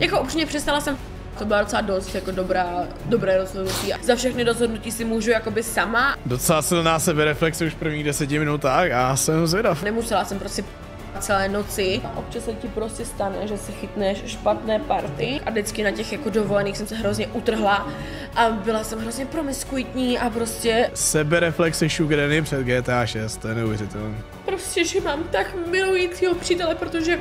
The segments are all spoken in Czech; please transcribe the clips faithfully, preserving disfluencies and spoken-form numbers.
Jako upřímně přestala jsem. To byla docela dost jako dobrá, dobré rozhodnutí. Za všechny rozhodnutí si můžu jakoby sama. Docela silná sebereflexe už v prvních deseti minutách a jsem zvědav. Nemusela jsem prostě celé noci. Občas se ti prostě stane, že se chytneš špatné party a vždycky na těch jako dovolených jsem se hrozně utrhla a byla jsem hrozně promiskuitní a prostě... Sebereflexe Sugar Daddy před G T A šest, to je neuvěřitelné. Prostě, že mám tak milujícího přítele, protože...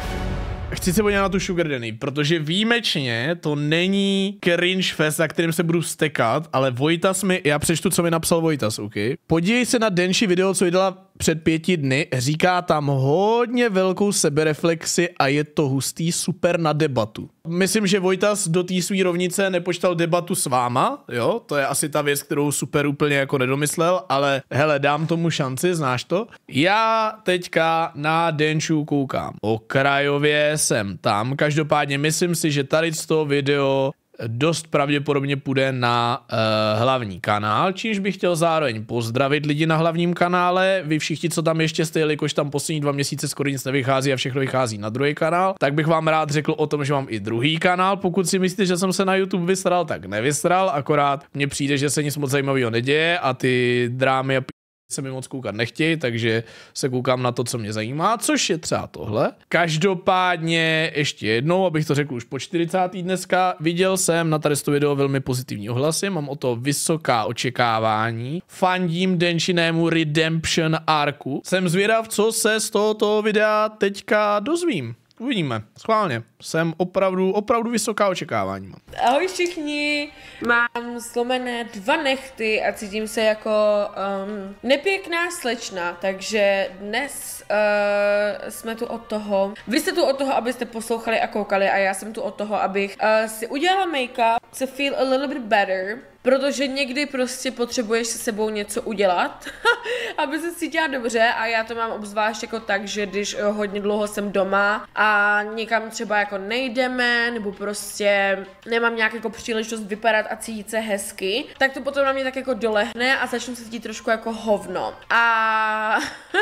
Chci se podívat na tu Sugar Daddy, protože výjimečně to není cringe fest, na kterým se budu stekat, ale Vojtas mi, já přečtu, co mi napsal Vojtas, ok? Podívej se na Denši video, co vydala před pěti dny, říká tam hodně velkou sebereflexi a je to hustý, super na debatu. Myslím, že Vojtas do té svý rovnice nepočtal debatu s váma, jo, to je asi ta věc, kterou super úplně jako nedomyslel, ale hele, dám tomu šanci, znáš to? Já teďka na Denšu koukám. Okrajově jsem tam, každopádně myslím si, že tady z toho video dost pravděpodobně půjde na uh, hlavní kanál, čímž bych chtěl zároveň pozdravit lidi na hlavním kanále. Vy všichni, co tam ještě jste, jelikož tam poslední dva měsíce skoro nic nevychází a všechno vychází na druhý kanál, tak bych vám rád řekl o tom, že mám i druhý kanál. Pokud si myslíte, že jsem se na YouTube vysral, tak nevysral, akorát mně přijde, že se nic moc zajímavého neděje a ty drámy a p... se mi moc koukat nechtějí, takže se koukám na to, co mě zajímá, což je třeba tohle. Každopádně ještě jednou, abych to řekl už po čtyřicáté dneska, viděl jsem na tady to video velmi pozitivní ohlasy, mám o to vysoká očekávání, fandím Denšinému Redemption arku. Jsem zvědav, co se z tohoto videa teďka dozvím. Uvidíme, schválně. Jsem opravdu, opravdu vysoká očekávání. Mám. Ahoj všichni, mám slomené dva nechty a cítím se jako um, nepěkná slečna, takže dnes uh, jsme tu od toho, vy jste tu od toho, abyste poslouchali a koukali a já jsem tu od toho, abych uh, si udělala make-up, to feel a little bit better. Protože někdy prostě potřebuješ se sebou něco udělat, aby se cítila dobře a já to mám obzvlášť jako tak, že když hodně dlouho jsem doma a někam třeba jako nejdeme, nebo prostě nemám nějak jako příležitost vypadat a cítit se hezky, tak to potom na mě tak jako dolehne a začnu se cítit trošku jako hovno. A...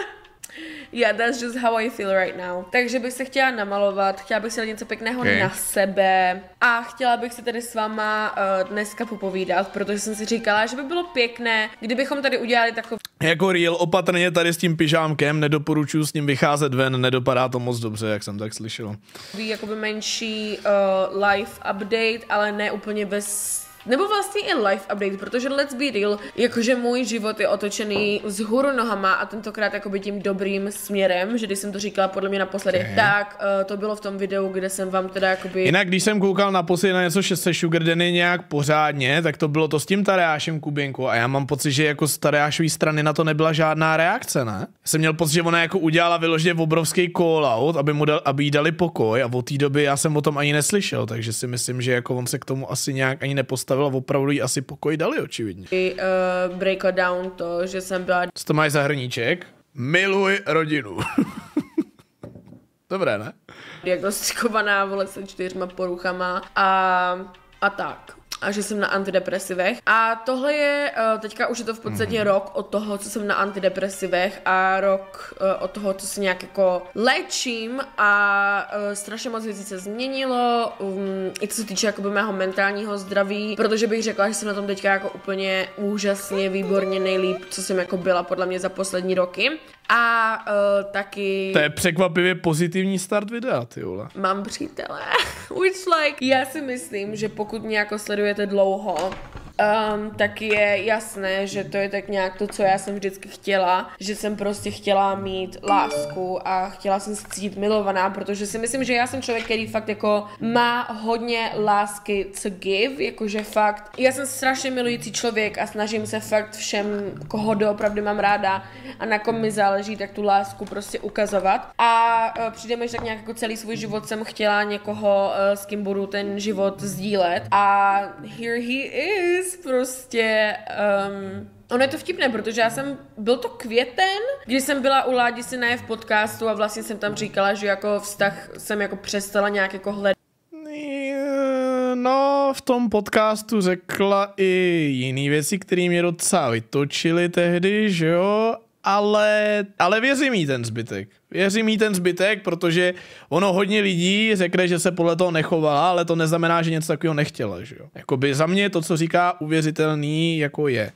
Yeah, that's just how I feel right now. Takže bych se chtěla namalovat, chtěla bych si dát něco pěkného okay. na sebe a chtěla bych si tady s váma uh, dneska popovídat, protože jsem si říkala, že by bylo pěkné, kdybychom tady udělali takový... Jako real, opatrně tady s tím pyžámkem, nedoporučuji s ním vycházet ven, nedopadá to moc dobře, jak jsem tak slyšel. Jakoby menší uh, live update, ale ne úplně bez... Nebo vlastně i life update, protože let's be real, jakože můj život je otočený vzhůru nohama a tentokrát jakoby tím dobrým směrem, že když jsem to říkala podle mě naposledy, okay. tak uh, to bylo v tom videu, kde jsem vám teda jakoby... Jinak když jsem koukal naposledy na něco, že se Sugar Daddy nějak pořádně, tak to bylo to s tím Tadeášem Kuběnkou a já mám pocit, že jako z Tadeášový strany na to nebyla žádná reakce, ne? Jsem měl pocit, že ona jako udělala vyloženě obrovský call out, aby, mu dal, aby jí dali pokoj a od té doby já jsem o tom ani neslyšel, takže si myslím, že jako on se k tomu asi nějak ani nepostavil. Opravdu jí asi pokoj dali, očividně. Uh, break down to, že jsem byla... Co to máš za hrníček? Miluj rodinu. Dobré, ne? Diagnostikovaná, vole, se čtyřma poruchama a, a tak. A že jsem na antidepresivech. A tohle je, teďka už je to v podstatě mm. rok od toho, co jsem na antidepresivech a rok od toho, co se nějak jako léčím a strašně moc věcí se změnilo, um, i co se týče jakoby mého mentálního zdraví, protože bych řekla, že jsem na tom teďka jako úplně úžasně, výborně nejlíp, co jsem jako byla podle mě za poslední roky. A uh, taky... To je překvapivě pozitivní start videa, ty vole. Mám přítele. Which like, já si myslím, že pokud mě jako sledujete dlouho, Um, tak je jasné, že to je tak nějak to, co já jsem vždycky chtěla, že jsem prostě chtěla mít lásku a chtěla jsem se cítit milovaná, protože si myslím, že já jsem člověk, který fakt jako má hodně lásky to give, jakože fakt, já jsem strašně milující člověk a snažím se fakt všem, koho doopravdy mám ráda a na kom mi záleží, tak tu lásku prostě ukazovat a uh, přijde mi, že tak nějak jako celý svůj život jsem chtěla někoho, uh, s kým budu ten život sdílet a here he is. Prostě, um, ono je to vtipné, protože já jsem, byl to květen, když jsem byla u Ládi Sinaje v podcastu a vlastně jsem tam říkala, že jako vztah jsem jako přestala nějak jako hledat. No, v tom podcastu řekla i jiný věci, které mě docela vytočily tehdy, že jo? Ale, ale věřím jí ten zbytek. Věřím jí ten zbytek, protože ono hodně lidí řekne, že se podle toho nechovala, ale to neznamená, že něco takového nechtěla, že jo. Jakoby za mě to, co říká, uvěřitelný, jako je.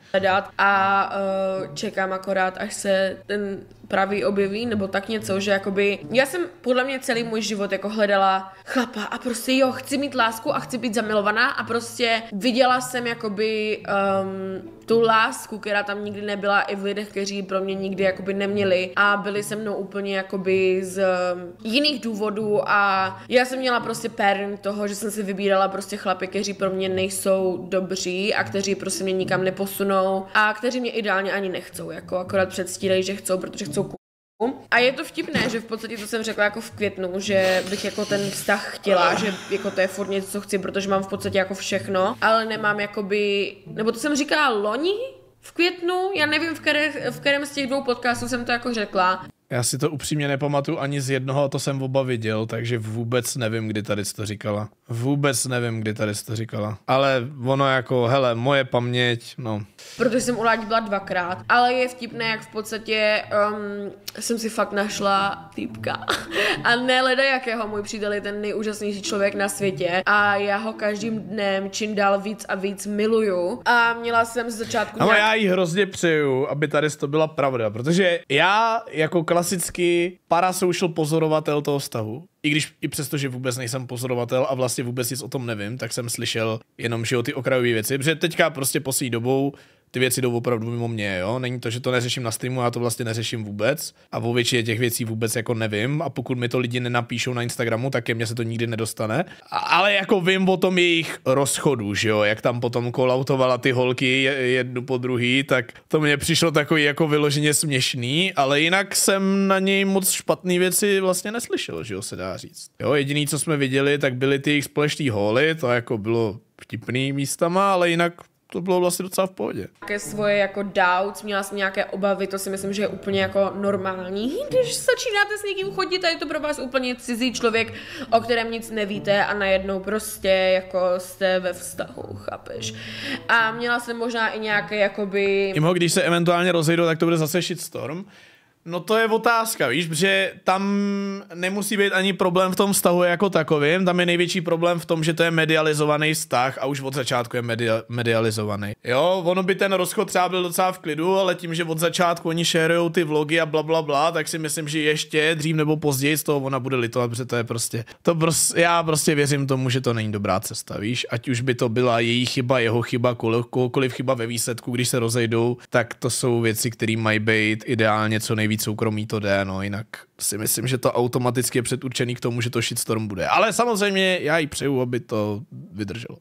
A uh, čekám akorát, až se ten pravý objeví, nebo tak něco, že jakoby, já jsem podle mě celý můj život jako hledala chlapa a prostě jo, chci mít lásku a chci být zamilovaná a prostě viděla jsem jakoby um, tu lásku, která tam nikdy nebyla i v lidech, kteří pro mě nikdy jakoby neměli a byli se mnou úplně jakoby z um, jiných důvodů a já jsem měla prostě pattern toho, že jsem si vybírala prostě chlapy, kteří pro mě nejsou dobří a kteří prostě mě nikam neposunou a kteří mě ideálně ani nechcou, jako akorát předstírají, že chcou, protože chcou k***. A je to vtipné, že v podstatě to jsem řekla jako v květnu, že bych jako ten vztah chtěla, že jako to je furt něco, co chci, protože mám v podstatě jako všechno, ale nemám jakoby, nebo to jsem říkala loni v květnu, já nevím, v, které, v kterém z těch dvou podcastů jsem to jako řekla. Já si to upřímně nepamatuju ani z jednoho, to jsem oba viděl, takže vůbec nevím, kdy tady jsi to říkala. Vůbec nevím, kdy tady jsi to říkala. Ale ono jako, hele, moje paměť, no. Protože jsem u Ládi byla dvakrát, ale je vtipné, jak v podstatě um, jsem si fakt našla týpka. A ne leda jakého, můj přítel je ten nejúžasnější člověk na světě a já ho každým dnem čím dál víc a víc miluju. A měla jsem z začátku... Ale nějak... já jí hrozně přeju, aby tady to byla pravda, protože já jako klasický parasocial pozorovatel toho vztahu, i když i přesto, že vůbec nejsem pozorovatel a vlastně vůbec nic o tom nevím, tak jsem slyšel jenom, že o ty okrajové věci, protože teďka prostě poslední dobou ty věci jdou opravdu mimo mě, jo. Není to, že to neřeším na streamu, já to vlastně neřeším vůbec a o většině těch věcí vůbec jako nevím a pokud mi to lidi nenapíšou na Instagramu, tak ke mně se to nikdy nedostane. A, ale jako vím o tom jejich rozchodu, že jo, jak tam potom kolautovala ty holky jednu po druhý, tak to mně přišlo takový jako vyloženě směšný, ale jinak jsem na něj moc špatný věci vlastně neslyšel, že jo, se dá říct. Jo, jediný, co jsme viděli, tak byly ty jejich společný holy, to jako bylo vtipný místama, ale jinak to bylo vlastně docela v pohodě. Nějaké svoje jako doubts, měla jsem nějaké obavy, to si myslím, že je úplně jako normální. Když začínáte s někým chodit a je to pro vás úplně cizí člověk, o kterém nic nevíte a najednou prostě jako jste ve vztahu, chápeš. A měla jsem možná i nějaké jakoby... Jimho, když se eventuálně rozejdou, tak to bude zase shitstorm. No to je otázka, víš, protože tam nemusí být ani problém v tom vztahu jako takovým, tam je největší problém v tom, že to je medializovaný vztah a už od začátku je media, medializovaný. Jo, ono by ten rozchod třeba byl docela v klidu, ale tím, že od začátku oni šerujou ty vlogy a bla bla bla, tak si myslím, že ještě dřív nebo později z toho ona bude litovat, protože to je prostě, to prostě, já prostě věřím tomu, že to není dobrá cesta, víš, ať už by to byla její chyba, jeho chyba, kohokoliv chyba ve výsledku, když se rozejdou, tak to jsou věci, které mají být ideálně co nejvíc soukromí to jde, no jinak si myslím, že to automaticky je předurčený k tomu, že to shitstorm bude. Ale samozřejmě já jí přeju, aby to vydrželo.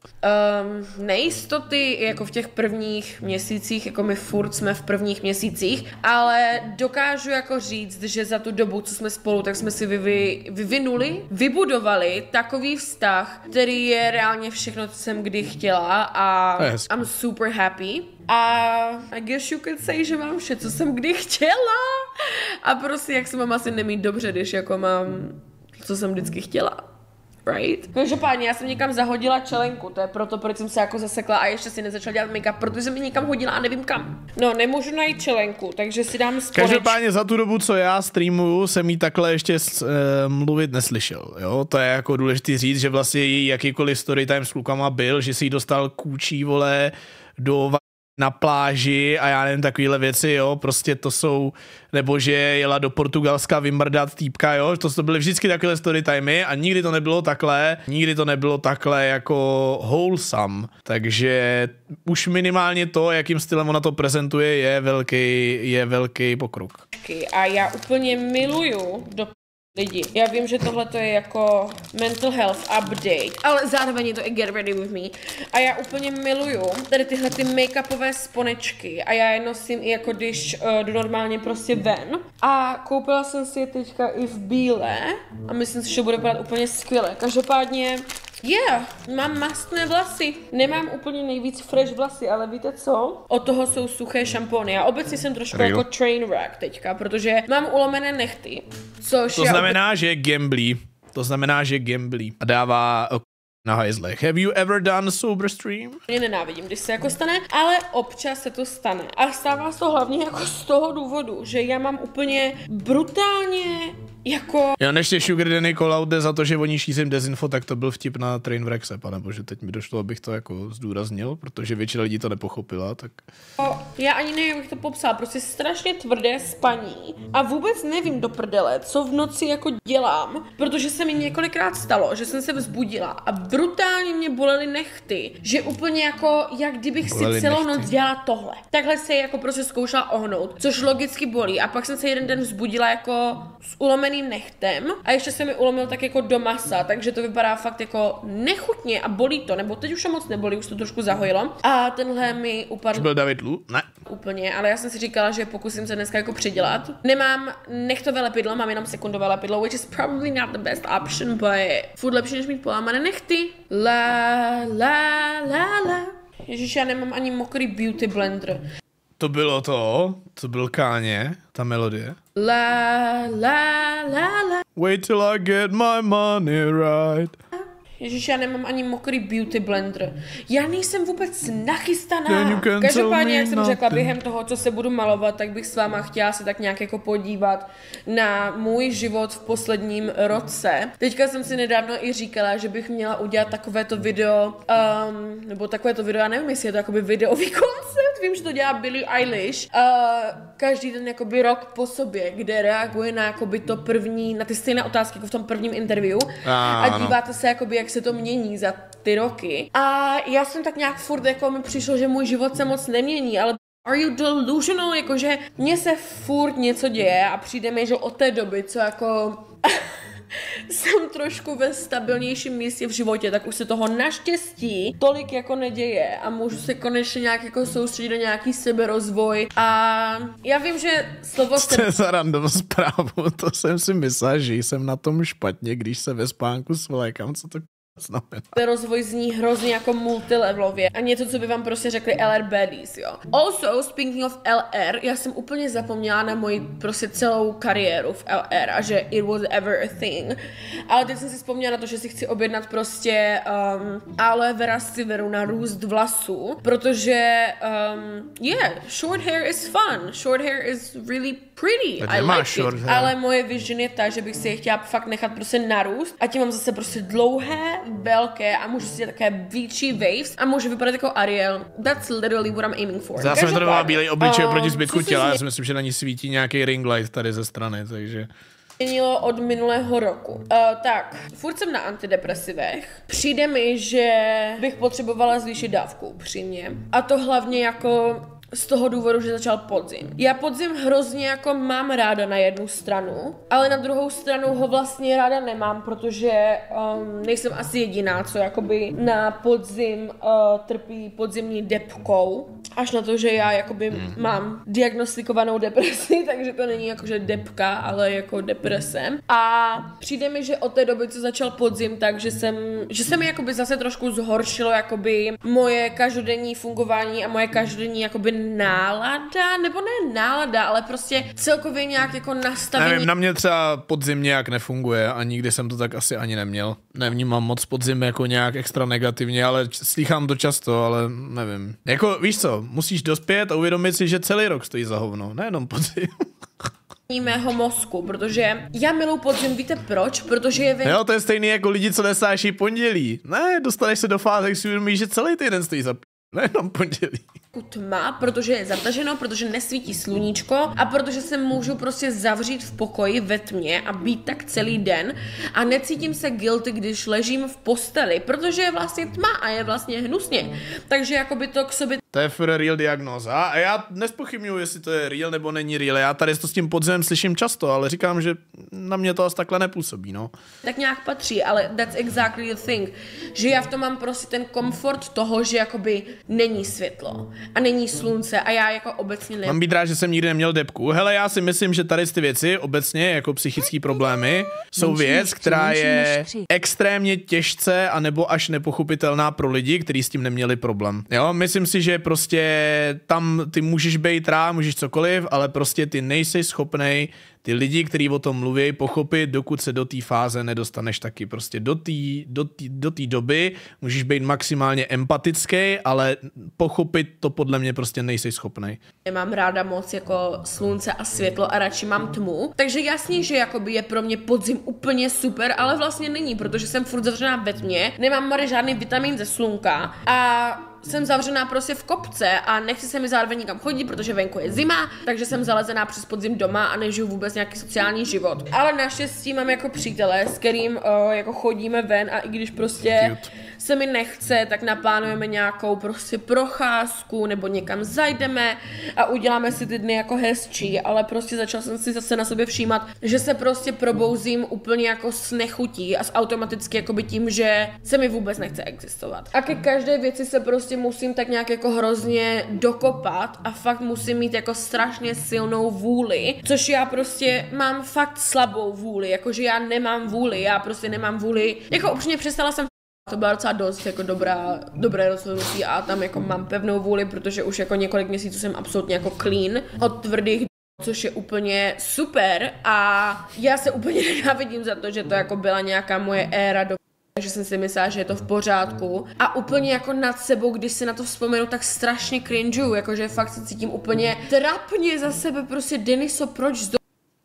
Um, nejistoty jako v těch prvních měsících, jako my furt jsme v prvních měsících, ale dokážu jako říct, že za tu dobu, co jsme spolu, tak jsme si vyvi, vyvinuli, vybudovali takový vztah, který je reálně všechno, co jsem kdy chtěla a yes. I'm super happy. A I guess you could say, že mám vše, co jsem kdy chtěla. A prostě jak se mám asi nemít dobře, když jako mám, co jsem vždycky chtěla. Right? Každopádně, já jsem někam zahodila čelenku, to je proto, proč jsem se jako zasekla a ještě si nezačala dělat make-up, protože jsem mi někam hodila a nevím kam. No, nemůžu najít čelenku, takže si dám společku. Každopádně za tu dobu, co já streamuju, jsem jí takhle ještě uh, mluvit neslyšel, jo? To je jako důležitý říct, že vlastně její jakýkoliv storytime s klukama byl, že si jí dostal kůčí, vole, do na pláži a já nevím, takovýhle věci, jo, prostě to jsou, nebo že jela do Portugalska vymrdat týpka, jo, to, to byly vždycky takové storytimey a nikdy to nebylo takhle, nikdy to nebylo takhle jako wholesome, takže už minimálně to, jakým stylem ona to prezentuje, je velký, je velký pokrok. A já úplně miluju do lidi. Já vím, že tohle to je jako mental health update, ale zároveň je to i get ready with me. A já úplně miluju tady tyhle ty make-upové sponečky a já je nosím i jako když uh, jdu normálně prostě ven. A koupila jsem si je teďka i v bílé a myslím si, že bude vypadat úplně skvěle. Každopádně yeah, mám mastné vlasy. Nemám úplně nejvíc fresh vlasy, ale víte co? Od toho jsou suché šampony. Já obecně jsem trošku Real. jako train wreck teďka, protože mám ulomené nechty. Což to znamená, obec... že je gamblí. To znamená, že je gamblí. A dává na hajzlech. Have you ever done sober stream? Mě nenávidím, když se jako stane, ale občas se to stane. A stává se to hlavně jako z toho důvodu, že já mám úplně brutálně jako... Já než tě Sugar Danny call za to, že oni šířím dezinfo, tak to byl vtip na Trainwreckse, panebože, teď mi došlo, abych to jako zdůraznil, protože většina lidí to nepochopila, tak... Já ani nevím, jak to popsal, prostě strašně tvrdé spaní a vůbec nevím do prdele, co v noci jako dělám, protože se mi několikrát stalo, že jsem se vzbudila a brutálně mě bolely nechty, že úplně jako, jak kdybych bolely si celou nechty. Noc dělala tohle. Takhle se jako prostě zkoušela ohnout, což logicky bolí a pak jsem se jeden den vzbudila jako s ulomeným nechtem a ještě se mi ulomil tak jako do masa, takže to vypadá fakt jako nechutně a bolí to, nebo teď už to moc nebolí, už to trošku zahojilo a tenhle mi upadl. Byl David Lu? Ne. Úplně, ale já jsem si říkala, že pokusím se dneska jako přidělat. Nemám nechtové lepidlo, mám jenom sekundové lepidlo, which is probably not the best option, but furt lepší, než mít polámané nechty. La, la, la, la. Ježiš, já nemám ani mokrý beauty blender. To bylo to, to byl Káně, ta melodie. La, la, la, la. Wait till I get my money right. Ježiš, já nemám ani mokrý beauty blender. Já nejsem vůbec nachystaná. Každopádně, jak jsem řekla, během toho, co se budu malovat, tak bych s váma chtěla se tak nějak jako podívat na můj život v posledním roce. Teďka jsem si nedávno i říkala, že bych měla udělat takovéto video, um, nebo takovéto video, já nevím, jestli je to jakoby videový koncept, vím, že to dělá Billie Eilish. Uh, každý ten jakoby rok po sobě, kde reaguje na jakoby to první, na ty stejné otázky jako v tom prvním interview a, a díváte se jakoby, jak se to mění za ty roky. A já jsem tak nějak furt, jako mi přišlo, že můj život se moc nemění, ale are you delusional? Jakože mně se furt něco děje a přijde mi, že od té doby, co jako jsem trošku ve stabilnějším místě v životě, tak už se toho naštěstí tolik jako neděje a můžu se konečně nějak jako soustředit na nějaký seberozvoj a já vím, že slovo se... To je za random zprávu, to jsem si myslela, že jsem na tom špatně, když se ve spánku svlékám, co to znamená. Rozvoj zní hrozně jako multilevelově a něco, co by vám prostě řekli L R Baddies, jo. Also, speaking of L R, já jsem úplně zapomněla na moji prostě celou kariéru v L R a že it was ever a thing. Ale teď jsem si vzpomněla na to, že si chci objednat prostě um, aloe vera severu na růst vlasů, protože um, yeah, short hair is fun. Short hair is really pretty. I like it. Ale moje vision je ta, že bych si je chtěla fakt nechat prostě narůst a tím mám zase prostě dlouhé, velké a můžu si dělat také větší waves a můžu vypadat jako Ariel. That's literally what I'm aiming for. Zase mi to dává bílej obličej proti zbytku těla, já si myslím, že na ní svítí nějaký ring light tady ze strany, takže... Změnilo od minulého roku. Uh, tak, furt jsem na antidepresivech. Přijde mi, že bych potřebovala zvýšit dávku upřímně. A to hlavně jako z toho důvodu, že začal podzim. Já podzim hrozně jako mám ráda na jednu stranu, ale na druhou stranu ho vlastně ráda nemám, protože um, nejsem asi jediná, co jakoby na podzim uh, trpí podzimní depkou. Až na to, že já jakoby mm. mám diagnostikovanou depresi, takže to není jakože depka, ale jako deprese. A přijde mi, že od té doby, co začal podzim, takže jsem, že se mi jakoby zase trošku zhoršilo jakoby moje každodenní fungování a moje každodenní jakoby nálada, nebo ne nálada, ale prostě celkově nějak jako nastavení. Nevím, na mě třeba podzim nějak nefunguje a nikdy jsem to tak asi ani neměl. Nevnímám moc podzim jako nějak extra negativně, ale slýchám to často, ale nevím. Jako víš co, musíš dospět a uvědomit si, že celý rok stojí za hovno, nejenom podzim. Mého mozku, protože já miluji podzim, víte proč? Protože je ven... Jo, to je stejný jako lidi, co nesnáší pondělí. Ne, dostaneš se do fáze, jak si uvědomíš, že celý týden stojí za p... nejenom pondělí. Tma, protože je zataženo, protože nesvítí sluníčko a protože se můžu prostě zavřít v pokoji ve tmě a být tak celý den a necítím se guilty, když ležím v posteli, protože je vlastně tma a je vlastně hnusně. Takže jakoby to k sobě... To je for real diagnóza a já nespochybnuju, jestli to je real nebo není real. Já tady to s tím podzemem slyším často, ale říkám, že na mě to asi takhle nepůsobí, no. Tak nějak patří, ale that's exactly the thing, že já v tom mám prostě ten komfort toho, že jakoby není světlo a není slunce a já jako obecně ne... Mám být rád, že jsem nikdy neměl depku. Hele, já si myslím, že tady ty věci obecně jako psychické problémy jsou věc, která je extrémně těžce anebo až nepochopitelná pro lidi, kteří s tím neměli problém. Jo, myslím si, že prostě tam ty můžeš být rád, můžeš cokoliv, ale prostě ty nejsi schopnej ty lidi, kteří o tom mluví, pochopit, dokud se do té fáze nedostaneš taky. Prostě do té do tý, do tý doby můžeš být maximálně empatický, ale pochopit to podle mě prostě nejsi schopnej. Nemám ráda moc jako slunce a světlo a radši mám tmu. Takže jasně, že jakoby je pro mě podzim úplně super, ale vlastně není, protože jsem furt zavřená ve tmě, nemám mare žádný vitamin ze slunka a jsem zavřená prostě v kopce a nechci se mi zároveň nikam chodit, protože venku je zima, takže jsem zalezená přes podzim doma a nežiju vůbec nějaký sociální život. Ale naštěstí mám jako přítele, s kterým uh, jako chodíme ven a i když prostě Cute. se mi nechce, tak naplánujeme nějakou prostě procházku nebo někam zajdeme a uděláme si ty dny jako hezčí, ale prostě začal jsem si zase na sobě všímat, že se prostě probouzím úplně jako s nechutí a s automaticky jakoby tím, že se mi vůbec nechce existovat. A ke každé věci se prostě musím tak nějak jako hrozně dokopat a fakt musím mít jako strašně silnou vůli, což já prostě mám fakt slabou vůli, jakože já nemám vůli, já prostě nemám vůli, jako upřímně přestala jsem. To byla docela dost jako dobrá, dobré rozhodnutí a tam jako mám pevnou vůli, protože už jako několik měsíců jsem absolutně jako clean od tvrdých, což je úplně super a já se úplně nenávidím za to, že to jako byla nějaká moje éra do... že jsem si myslela, že je to v pořádku a úplně jako nad sebou, když si na to vzpomenu, tak strašně cringeu, jakože fakt se cítím úplně trapně za sebe, prostě Deniso, proč zdo...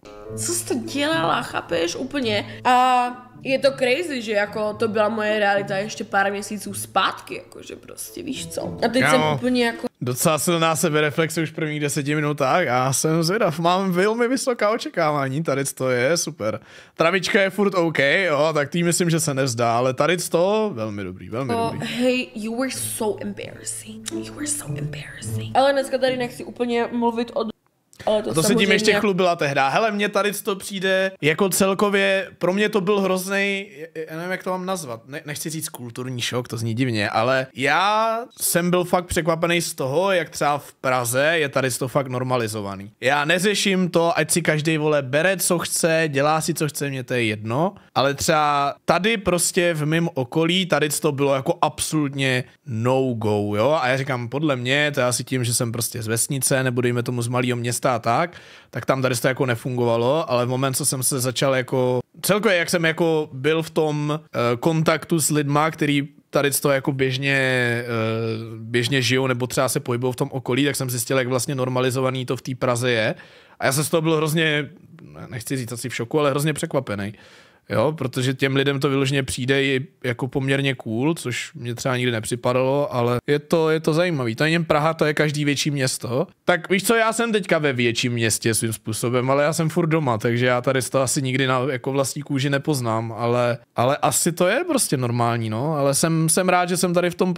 co jsi to dělala, chápeš, úplně a je to crazy, že jako to byla moje realita ještě pár měsíců zpátky, jakože prostě víš co. A teď Kámo, jsem úplně jako... docela silná sebereflexe už v prvních deseti minutách a já jsem zvědav, mám velmi vysoká očekávání, tady to je super. Travička je furt OK, jo, tak tý myslím, že se nevzdá, ale tady to velmi dobrý, velmi oh, dobrý. Hey, you were so embarrassing, you were so embarrassing. Ale dneska tady nechci úplně mluvit o... Ale to, to se tím ještě chlubila tehda. Hele, mně tady to přijde jako celkově, pro mě to byl hroznej, já nevím, jak to mám nazvat, ne, nechci říct kulturní šok, to zní divně, ale já jsem byl fakt překvapený z toho, jak třeba v Praze je tady to fakt normalizovaný. Já neřeším to, ať si každý vole bere, co chce, dělá si, co chce, mě to je jedno, ale třeba tady prostě v mém okolí, tady to bylo jako absolutně no go, jo, a já říkám, podle mě, to je asi tím, že jsem prostě z vesnice, nebo dejme tomu z malého města a tak, tak tam tady to jako nefungovalo, ale v moment, co jsem se začal jako, celkově jak jsem jako byl v tom uh, kontaktu s lidma, který tady to jako běžně, uh, běžně žijou, nebo třeba se pohybují v tom okolí, tak jsem zjistil, jak vlastně normalizovaný to v té Praze je. A já jsem z toho byl hrozně, nechci říct asi v šoku, ale hrozně překvapený. Jo, protože těm lidem to vyloženě přijde i jako poměrně cool, což mě třeba nikdy nepřipadalo, ale je to, je to zajímavý. To není Praha, to je každý větší město. Tak víš co, já jsem teďka ve větším městě svým způsobem, ale já jsem furt doma, takže já tady to asi nikdy na jako vlastní kůži nepoznám, ale, ale asi to je prostě normální, no, ale jsem, jsem rád, že jsem tady v tom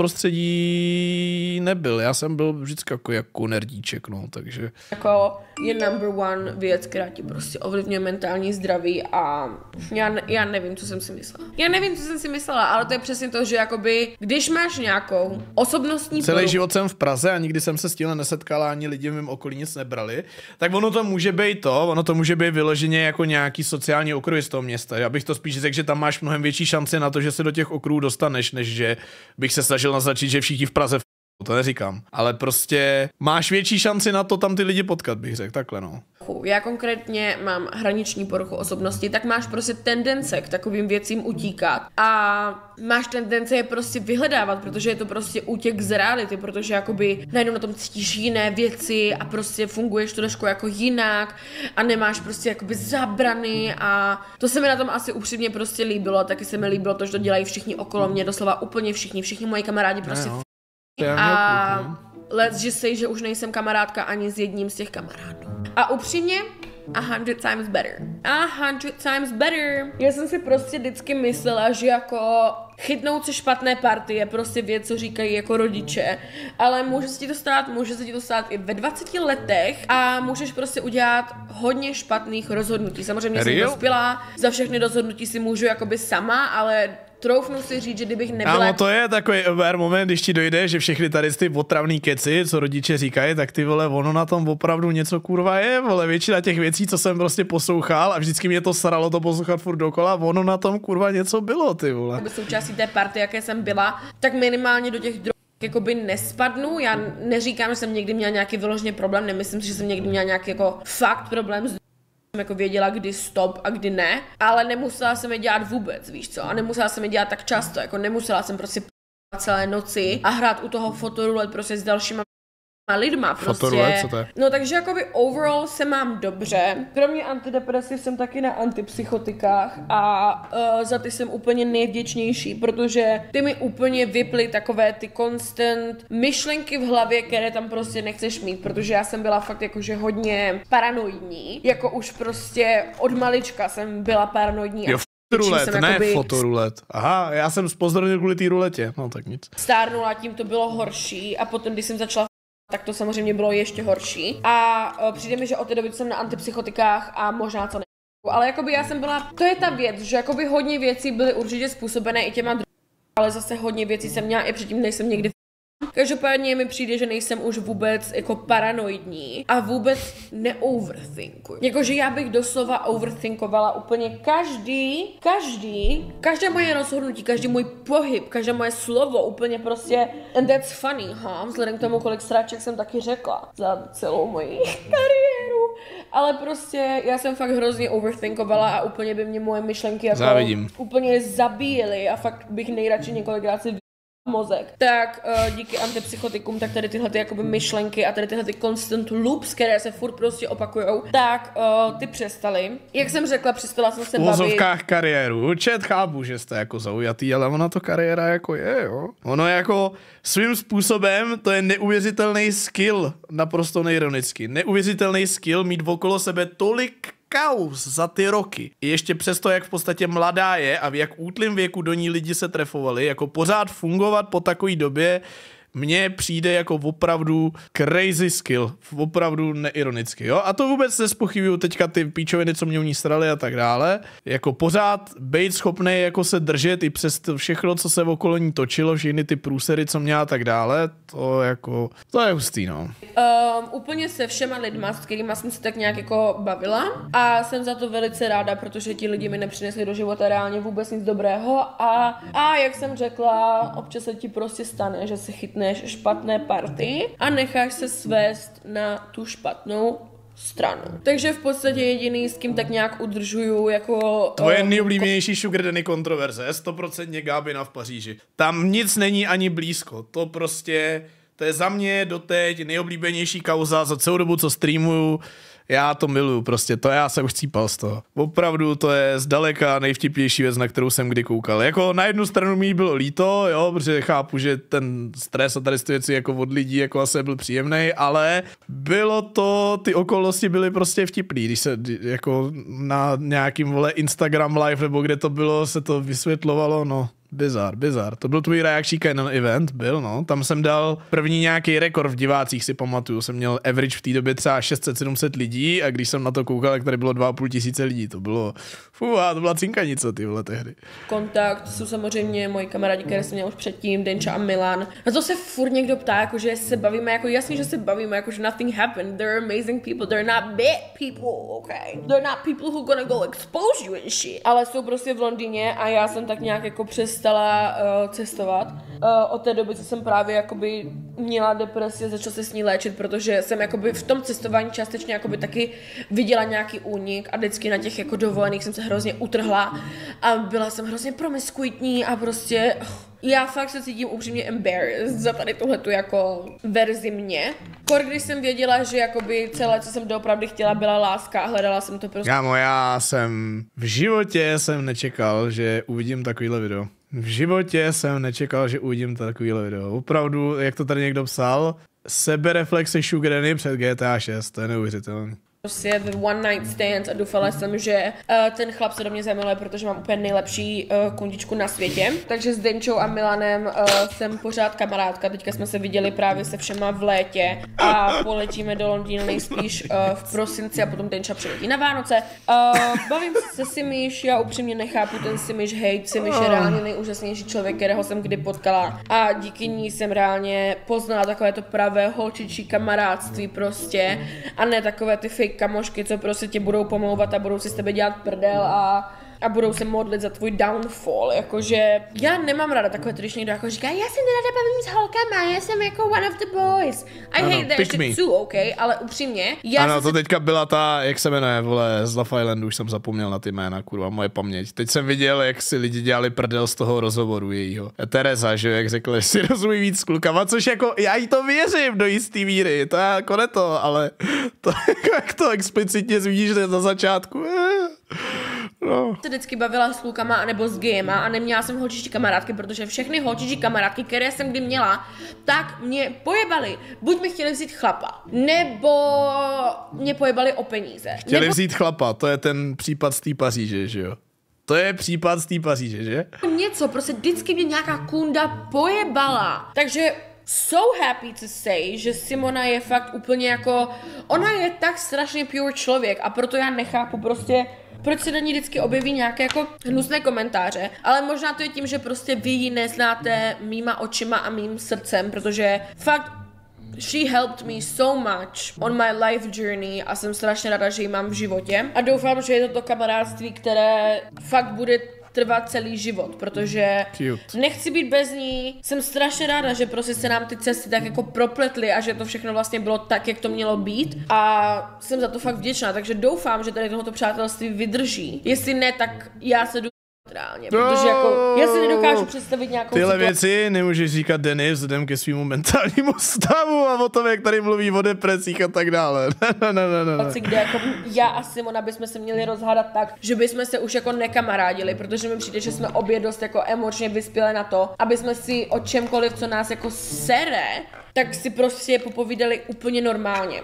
prostředí nebyl. Já jsem byl vždycky jako, jako nerdíček, no, takže... Jako je number one věc, která ti prostě ovlivňuje mentální zdraví a já já nevím, co jsem si myslela. Já nevím, co jsem si myslela, ale to je přesně to, že jakoby, když máš nějakou osobnostní celý poruchu... život jsem v Praze a nikdy jsem se s tímhle nesetkala, ani lidi v mém okolí nic nebrali, tak ono to může být to, ono to může být vyloženě jako nějaký sociální okruh z toho města. Já bych to spíš řekl, že tam máš mnohem větší šanci na to, že se do těch okruhů dostaneš, než že bych se snažil naznačit, že všichni v Praze to neříkám, ale prostě máš větší šanci na to tam ty lidi potkat, bych řekl, takhle no. Já konkrétně mám hraniční poruchu osobnosti, tak máš prostě tendence k takovým věcím utíkat a máš tendence je prostě vyhledávat, protože je to prostě útěk z reality, protože jakoby najednou na tom cítíš jiné věci a prostě funguješ trošku jako jinak a nemáš prostě jakoby zábrany a to se mi na tom asi upřímně prostě líbilo a taky se mi líbilo to, že to dělají všichni okolo mě, doslova úplně všichni, všichni moji kamarádi prostě no, f- a let's just say, že už nejsem kamarádka ani s jedním z těch kamarádů. A upřímně, a hundred times better. A hundred times better. Já jsem si prostě vždycky myslela, že jako chytnout si špatné party je prostě věc, co říkají jako rodiče, ale může se ti to stát, může se ti to stát i ve dvaceti letech a můžeš prostě udělat hodně špatných rozhodnutí. Samozřejmě jsem dospělá, za všechny rozhodnutí si můžu jakoby sama, ale troufnu si říct, že kdybych nebyla... Ano, to je takový aware moment, když ti dojde, že všechny tady ty otravný keci, co rodiče říkají, tak ty vole, ono na tom opravdu něco kurva je, vole, většina těch věcí, co jsem prostě poslouchal a vždycky mě to staralo to poslouchat furt dokola, ono na tom kurva něco bylo, ty vole. Kdyby součástí té party, jaké jsem byla, tak minimálně do těch dro... jakoby nespadnu, já neříkám, že jsem někdy měla nějaký vyloženě problém, nemyslím si, že jsem někdy měla nějaký jako fakt problém s jsem jako věděla, kdy stop a kdy ne, ale nemusela jsem je dělat vůbec, víš co, a nemusela jsem je dělat tak často, jako nemusela jsem prostě celé noci a hrát u toho fotorulet prostě s dalšíma lidma prostě. Fotorulet, co to je? No takže jakoby overall se mám dobře. Kromě antidepresiv jsem taky na antipsychotikách a uh, za ty jsem úplně nejvděčnější, protože ty mi úplně vyply takové ty constant myšlenky v hlavě, které tam prostě nechceš mít, protože já jsem byla fakt jakože hodně paranoidní, jako už prostě od malička jsem byla paranoidní. Jo. Rulet, ne jakoby fotorulet. Aha, já jsem spozornil kvůli té ruletě, no tak nic. Stárnula, tím to bylo horší a potom, když jsem začala tak to samozřejmě bylo ještě horší. A uh, přijde mi, že od té doby jsem na antipsychotikách a možná co ne. Ale jakoby já jsem byla, to je ta věc, že jakoby hodně věcí byly určitě způsobené i těma druhými, ale zase hodně věcí jsem měla i předtím, než jsem někdy. Každopádně mi přijde, že nejsem už vůbec jako paranoidní a vůbec neoverthinkuju. Jakože já bych doslova overthinkovala úplně každý, každý, každé moje rozhodnutí, každý můj pohyb, každé moje slovo, úplně prostě, and that's funny, ha, vzhledem k tomu, kolik sraček jsem taky řekla za celou moji kariéru, ale prostě já jsem fakt hrozně overthinkovala a úplně by mě moje myšlenky jako Závidím. úplně zabíjely a fakt bych nejradši několikrát si mozek, tak uh, díky antipsychotikům, tak tady tyhle ty jakoby myšlenky a tady tyhle ty constant loops, které se furt prostě opakujou, tak uh, ty přestaly. Jak jsem řekla, přestala jsem se bavit. V uvozovkách kariéru. Určitě chápu, že jste jako zaujatý, ale ona to kariéra jako je, jo. Ono jako svým způsobem to je neuvěřitelný skill, naprosto neironicky. Neuvěřitelný skill mít okolo sebe tolik kauz za ty roky. I ještě přesto, jak v podstatě mladá je a v jak útlým věku do ní lidi se trefovali, jako pořád fungovat po takové době, mně přijde jako opravdu crazy skill, opravdu neironicky, jo. A to vůbec nespochybnuju teďka ty píčoviny, co mě u ní strali a tak dále. Jako pořád být schopný jako se držet i přes to všechno, co se okolo ní točilo, všechny ty průsery, co měla a tak dále, to jako, to je hustý, no. Um, úplně se všema lidma, s kterýma jsem se tak nějak jako bavila a jsem za to velice ráda, protože ti lidi mi nepřinesli do života reálně vůbec nic dobrého a, a jak jsem řekla, občas se ti prostě stane, že se chytne špatné party a necháš se svést na tu špatnou stranu. Takže v podstatě jediný, s kým tak nějak udržuju jako... Tvoje um, nejoblíbenější sugar daddy kontroverze, sto procent Gábina v Paříži. Tam nic není ani blízko. To prostě, to je za mě doteď nejoblíbenější kauza za celou dobu, co streamuju. Já to miluju prostě, to já jsem chcípal z toho. Opravdu to je zdaleka nejvtipnější věc, na kterou jsem kdy koukal. Jako na jednu stranu mi bylo líto, jo, protože chápu, že ten stres a tady ty věci jako od lidí jako asi byl příjemný, ale bylo to, ty okolnosti byly prostě vtipný, když se jako na nějakým vole Instagram live nebo kde to bylo, se to vysvětlovalo, no. Bizar, bizar. To byl tvůj reakčík na event, byl, no. Tam jsem dal první nějaký rekord v divácích, si pamatuju. Jsem měl average v té době třeba šest set sedm set lidí a když jsem na to koukal, tak tady bylo dva a půl tisíce lidí. To bylo, fuha, to byla cinkanice, ty vole, tehdy. Kontakt jsou samozřejmě moji kamarádi, které jsem měl už předtím, Denča a Milan. Na to se furt někdo ptá, jako, že se bavíme, jako jasně, že se bavíme, jako, že nothing happened. They're amazing people, they're not bad people, okay? They're not people who gonna go expose you and shit. Ale jsou prostě v Londýně a já jsem tak nějak jako přes stala uh, cestovat. Uh, od té doby, co jsem právě jakoby měla depresi, začala se s ní léčit, protože jsem jakoby v tom cestování částečně jakoby taky viděla nějaký únik a vždycky na těch jako dovolených jsem se hrozně utrhla a byla jsem hrozně promiskuitní a prostě já fakt se cítím upřímně embarrassed za tady tuhletu jako verzi mě. Kor, když jsem věděla, že jakoby celé, co jsem doopravdy chtěla, byla láska a hledala jsem to prostě. Kámo, já jsem v životě jsem nečekal, že uvidím takovýhle video. V životě jsem nečekal, že uvidím takovýhle video. Opravdu, jak to tady někdo psal, sebereflexe sugar daddy před G T A šest, to je neuvěřitelné. Prostě the one night stands a doufala jsem, že uh, ten chlap se do mě zamiluje, protože mám úplně nejlepší uh, kundičku na světě. Takže s Denčou a Milanem uh, jsem pořád kamarádka, teďka jsme se viděli právě se všema v létě a poletíme do Londýna nejspíš uh, v prosinci a potom Denča přiletí na Vánoce. Uh, bavím se Simiš, já upřímně nechápu ten Simiš hate, Simiš je reálně nejúžasnější člověk, kterého jsem kdy potkala a díky ní jsem reálně poznala takové to pravé holčičí kamarádství prostě a ne takové ty fake kamošky, co prostě tě budou pomlouvat a budou si s tebe dělat prdel a a budou se modlit za tvůj downfall, jakože já nemám ráda takové, když někdo jako říká, já jsem nerada bavím s holkama, já jsem jako one of the boys. I ano, hate that shit too, ok, ale upřímně, já ano, to se... teďka byla ta, jak se jmenuje, vole, z Love Islandu, už jsem zapomněl na ty jména, kurva, moje paměť. Teď jsem viděl, jak si lidi dělali prdel z toho rozhovoru jejího. Tereza, že jak řekl, že si rozumí víc s klukama, což jako, já jí to věřím do jistý míry, to je jako ne to, ale to jako, jak to explicitně zvíš na začátku, no. Se vždycky bavila s klukama anebo s gayma a neměla jsem holčičí kamarádky, protože všechny holčičí kamarádky, které jsem kdy měla, tak mě pojebali. Buď mi chtěli vzít chlapa, nebo mě pojebali o peníze. Chtěli nebo... vzít chlapa, to je ten případ z té Paříže, že jo? To je případ z té Paříže, že? Něco, prostě vždycky mě nějaká kunda pojebala. Takže so happy to say, že Simona je fakt úplně jako, ona je tak strašně pure člověk a proto já nechápu prostě, proč se na ní vždycky objeví nějaké jako hnusné komentáře, ale možná to je tím, že prostě vy ji neznáte mýma očima a mým srdcem, protože fakt she helped me so much on my life journey a jsem strašně ráda, že ji mám v životě a doufám, že je to to kamarádství, které fakt bude trvat celý život, protože Cute. Nechci být bez ní, jsem strašně ráda, že prostě se nám ty cesty tak jako propletly a že to všechno vlastně bylo tak, jak to mělo být a jsem za to fakt vděčná, takže doufám, že tady tohoto přátelství vydrží. Jestli ne, tak já se jdu reálně, protože jako já si nedokážu představit nějakou Tyhle situaci. věci nemůžeš říkat Denis vzhledem ke svýmu mentálnímu stavu a o tom, jak tady mluví o depresích a tak dále. ne, ne, ne, ne. Kde jako já a Simona bychom se měli rozhádat tak, že bychom se už jako nekamarádili, protože mi přijde, že jsme obě dost jako emočně vyspělé na to, aby jsme si o čemkoliv, co nás jako sere, tak si prostě popovídali úplně normálně.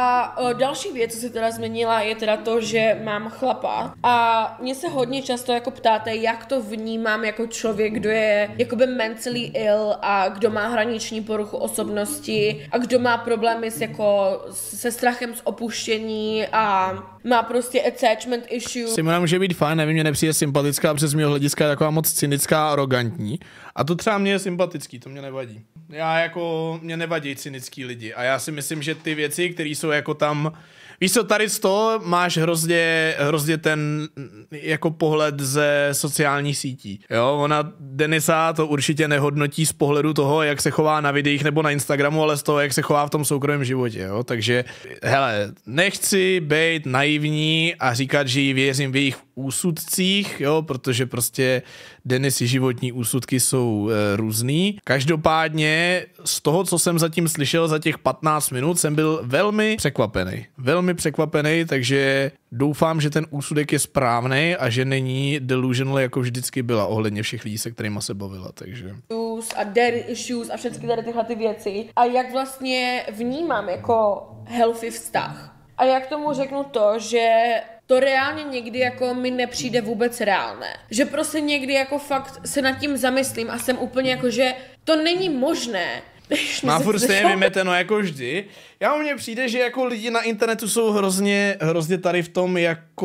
A o, další věc, co se teda změnila, je teda to, že mám chlapa. A mě se hodně často jako ptáte, jak to vnímám jako člověk, kdo je jakoby mentally ill a kdo má hraniční poruchu osobnosti a kdo má problémy s jako se strachem z opuštění a má prostě attachment issues. Simona může být fajn, nevím, mě nepřijde sympatická, přes mého hlediska je taková moc cynická a arrogantní. A to třeba mě je sympatický, to mě nevadí. Já jako, mě nevadí cynický lidi a já si myslím, že ty věci, které jsou jako tam, víš co, tady z toho máš hrozně, hrozně ten jako pohled ze sociálních sítí, jo, ona Denisa to určitě nehodnotí z pohledu toho, jak se chová na videích nebo na Instagramu, ale z toho, jak se chová v tom soukromém životě, jo, takže, hele, nechci být naivní a říkat, že jí věřím v jejich úsudcích, jo, protože prostě Denisy životní úsudky jsou e, různý. Každopádně z toho, co jsem zatím slyšel za těch patnáct minut, jsem byl velmi překvapený. Velmi překvapený, takže doufám, že ten úsudek je správný a že není delusional, jako vždycky byla ohledně všech lidí, se kterýma se bavila, takže... a daddy issues a všechny tady tyhle ty věci a jak vlastně vnímám jako healthy vztah. A jak tomu řeknu to, že to reálně někdy jako mi nepřijde vůbec reálné. Že prostě někdy jako fakt se nad tím zamyslím a jsem úplně jako, že to není možné. Má furt stejně vymeteno jako vždy. Já u mě přijde, že jako lidi na internetu jsou hrozně, hrozně tady v tom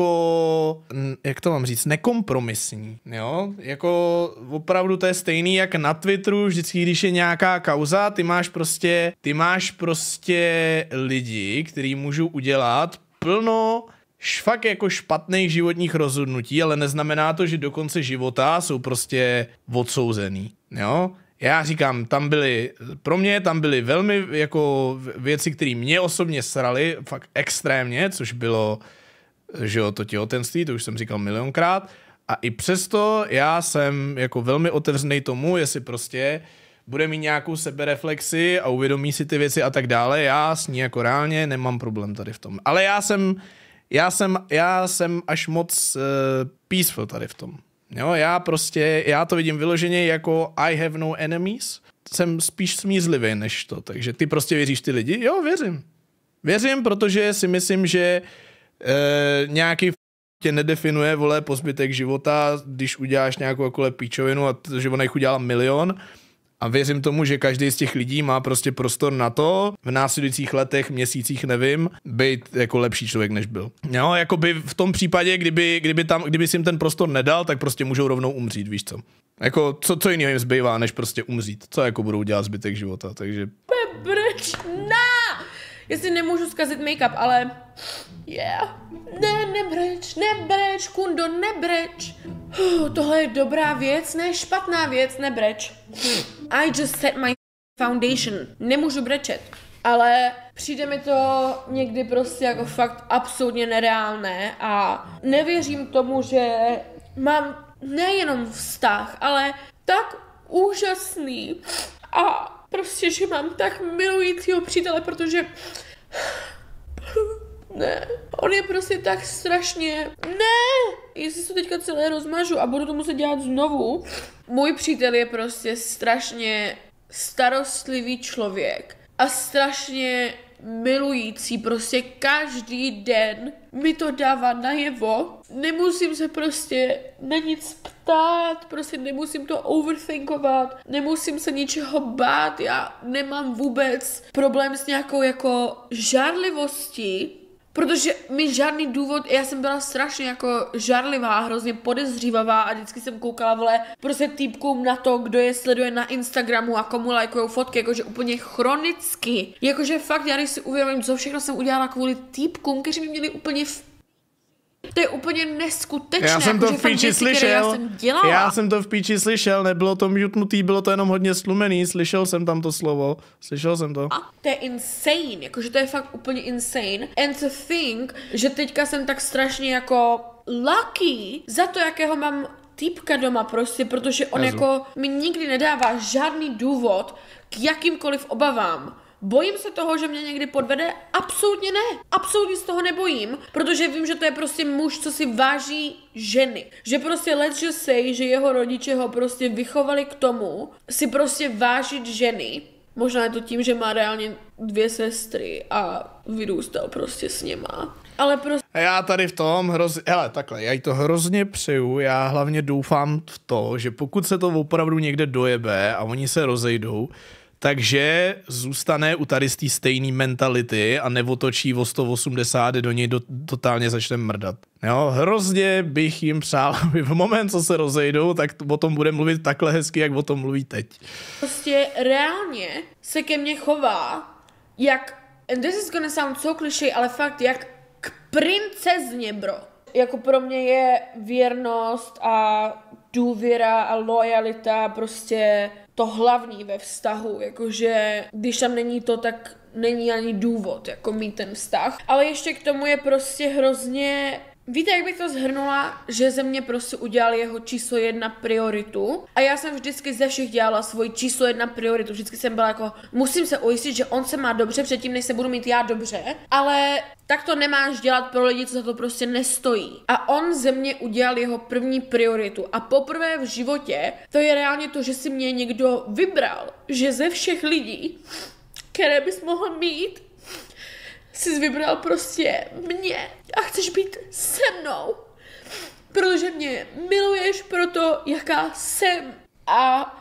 jako, jak to mám říct, nekompromisní, jo? Jako opravdu to je stejný jak na Twitteru, vždycky, když je nějaká kauza, ty máš prostě, ty máš prostě lidi, kteří můžou udělat plno fakt jako špatných životních rozhodnutí, ale neznamená to, že do konce života jsou prostě odsouzený, jo? Já říkám, tam byly, pro mě tam byly velmi jako věci, které mě osobně sraly, fakt extrémně, což bylo, že jo, to těhotenství, to už jsem říkal milionkrát, a i přesto já jsem jako velmi otevřený tomu, jestli prostě bude mít nějakou sebereflexi a uvědomí si ty věci a tak dále, já s ní jako reálně nemám problém tady v tom. Ale já jsem, já jsem, já jsem až moc uh, peaceful tady v tom. Jo, já prostě, já to vidím vyloženě jako I have no enemies. Jsem spíš smířlivý než to, takže ty prostě věříš ty lidi? Jo, věřím. Věřím, protože si myslím, že e, nějaký f... tě nedefinuje, vole, po zbytek života, když uděláš nějakou jakole píčovinu a že ona jich udělala milion. A věřím tomu, že každý z těch lidí má prostě prostor na to, v následujících letech, měsících, nevím, být jako lepší člověk, než byl. Jo, jakoby v tom případě, kdyby, kdyby, tam, kdyby si jim ten prostor nedal, tak prostě můžou rovnou umřít, víš co. Jako, co, co jiného jim zbývá, než prostě umřít. Co jako budou dělat zbytek života, takže... Brčna! Já si nemůžu zkazit make-up, ale Yeah. Ne, nebreč, nebreč, kundo, nebreč. Uh, tohle je dobrá věc, ne špatná věc, nebreč. I just set my foundation. Nemůžu brečet. Ale přijde mi to někdy prostě jako fakt absolutně nereálné a nevěřím tomu, že mám nejenom vztah, ale tak úžasný a prostě, že mám tak milujícího přítele, protože ne, on je prostě tak strašně, ne, jestli se teďka celé rozmažu a budu to muset dělat znovu. Můj přítel je prostě strašně starostlivý člověk a strašně milující, prostě každý den mi to dává najevo. Nemusím se prostě na nic ptát, prostě nemusím to overthinkovat, nemusím se ničeho bát, já nemám vůbec problém s nějakou jako žárlivostí, protože mi žádný důvod, já jsem byla strašně jako žárlivá, hrozně podezřívavá a vždycky jsem koukala, vole, prostě týpkům na to, kdo je sleduje na Instagramu a komu lajkujou fotky, jakože úplně chronicky. Jakože fakt, já když si uvědomím, co všechno jsem udělala kvůli týpkům, kteří mi měli úplně v... To je úplně neskutečné. Já jsem jako, to v píči slyšel. Já jsem, já jsem to v píči slyšel, nebylo to mutnutý, bylo to jenom hodně slumený, slyšel jsem tam to slovo, slyšel jsem to. A to je insane, jakože to je fakt úplně insane. And to think, že teďka jsem tak strašně jako lucky za to, jakého mám týpka doma prostě, protože on Jezu. Jako mi nikdy nedává žádný důvod k jakýmkoliv obavám. Bojím se toho, že mě někdy podvede? Absolutně ne. Absolutně z toho nebojím, protože vím, že to je prostě muž, co si váží ženy. Že prostě let's just say, že jeho rodiče ho prostě vychovali k tomu si prostě vážit ženy. Možná je to tím, že má reálně dvě sestry a vyrůstal prostě s něma. Ale prostě... A já tady v tom hrozně, hele takhle, já jí to hrozně přeju, já hlavně doufám v to, že pokud se to opravdu někde dojebe a oni se rozejdou, takže zůstane u tady z té stejné mentality a neotočí o sto osmdesát, do něj do, totálně začne mrdat. Jo, hrozně bych jim přál, aby v moment, co se rozejdou, tak o tom bude mluvit takhle hezky, jak o tom mluví teď. Prostě reálně se ke mně chová, jak, and this is gonna sound so cliché, ale fakt jak k princezně, bro. Jako pro mě je věrnost a důvěra a lojalita prostě to hlavní ve vztahu, jakože když tam není to, tak není ani důvod, jako mít ten vztah. Ale ještě k tomu je prostě hrozně... Víte, jak bych to shrnula? Že ze mě prostě udělal jeho číslo jedna prioritu a já jsem vždycky ze všech dělala svoji číslo jedna prioritu. Vždycky jsem byla jako, musím se ujistit, že on se má dobře předtím, než se budu mít já dobře, ale tak to nemáš dělat pro lidi, co za to prostě nestojí. A on ze mě udělal jeho první prioritu a poprvé v životě to je reálně to, že si mě někdo vybral, že ze všech lidí, které bys mohl mít, jsi vybral prostě mě a chceš být se mnou, protože mě miluješ pro to, jaká jsem. A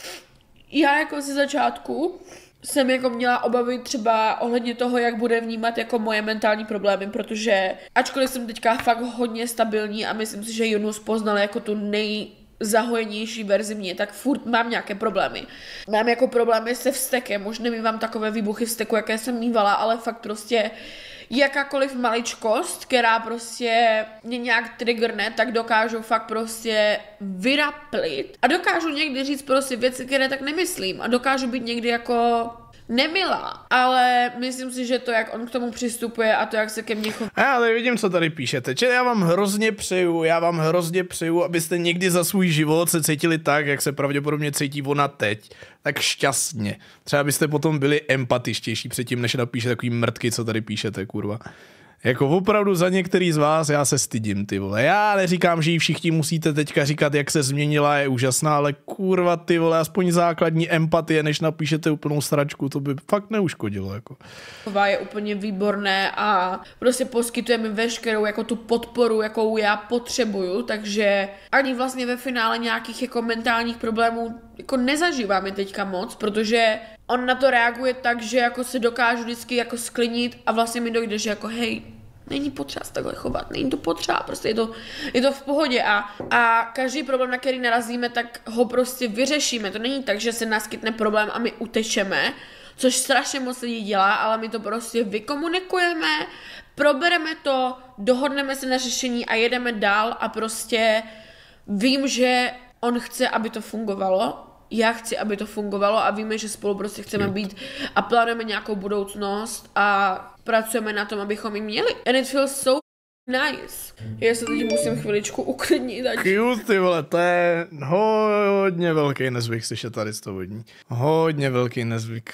já jako ze začátku jsem jako měla obavy třeba ohledně toho, jak bude vnímat jako moje mentální problémy, protože ačkoliv jsem teďka fakt hodně stabilní a myslím si, že Yunus poznala jako tu nej zahojenější verzi mě, tak furt mám nějaké problémy. Mám jako problémy se vztekem, už nemývám takové výbuchy vzteku, jaké jsem mývala, ale fakt prostě jakákoliv maličkost, která prostě mě nějak triggerne, tak dokážu fakt prostě vyraplit a dokážu někdy říct prostě věci, které tak nemyslím a dokážu být někdy jako nemilá, ale myslím si, že to, jak on k tomu přistupuje a to, jak se ke mně chová. Já tady vidím, co tady píšete. Čili já vám hrozně přeju, já vám hrozně přeju, abyste někdy za svůj život se cítili tak, jak se pravděpodobně cítí ona teď. Tak šťastně. Třeba byste potom byli empatičtější předtím, než napíše takový mrtky, co tady píšete, kurva. Jako opravdu za některý z vás já se stydím, ty vole. Já neříkám, že jí všichni musíte teďka říkat, jak se změnila, je úžasná, ale kurva, ty vole, aspoň základní empatie, než napíšete úplnou sračku, to by fakt neuškodilo, jako. Je úplně výborné a prostě poskytuje mi veškerou jako tu podporu, jakou já potřebuju, takže ani vlastně ve finále nějakých jako mentálních problémů jako nezažíváme teďka moc, protože on na to reaguje tak, že jako se dokážu vždycky jako sklinit a vlastně mi dojde, že jako hej, není potřeba se takhle chovat, není to potřeba, prostě je to, je to v pohodě a, a každý problém, na který narazíme, tak ho prostě vyřešíme. To není tak, že se naskytne problém a my utečeme, což strašně moc lidí dělá, ale my to prostě vykomunikujeme probereme to, dohodneme se na řešení a jedeme dál a prostě vím, že on chce, aby to fungovalo, já chci, aby to fungovalo a víme, že spolu prostě chceme být a plánujeme nějakou budoucnost a pracujeme na tom, abychom ji měli. And it feels so nice. Já se teď musím chviličku uklidnit. Ať... Cute, ty vole, to je hodně velký nezvyk slyšet tady z toho vodní. Hodně velký nezvyk.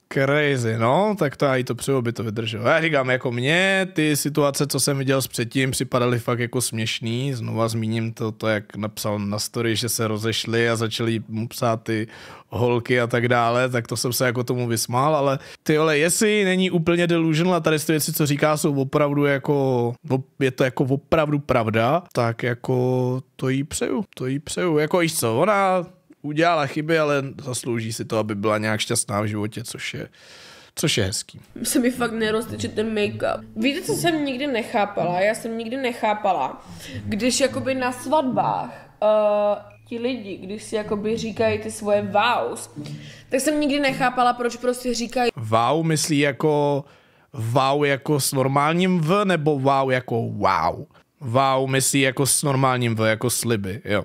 Crazy, no, tak to i to přeju, by to vydrželo. Já říkám, jako mě ty situace, co jsem viděl s předtím, připadaly fakt jako směšný. Znova zmíním to, to, jak napsal na story, že se rozešli a začali mu psát ty holky a tak dále, tak to jsem se jako tomu vysmál, ale ty vole, jestli není úplně delusional a tady ty věci, co říká, jsou opravdu jako, je to jako opravdu pravda, tak jako to jí přeju, to jí přeju. Jako víš co, ona udělala chyby, ale zaslouží si to, aby byla nějak šťastná v životě, což je, což je hezký. Se mi fakt nerozteče ten make-up. Víte, co jsem nikdy nechápala? Já jsem nikdy nechápala, když jakoby na svatbách uh, ti lidi, když si jakoby říkají ty svoje vows, tak jsem nikdy nechápala, proč prostě říkají wow myslí jako wow jako s normálním v, nebo wow jako wow? Wow myslí jako s normálním v, jako sliby, jo.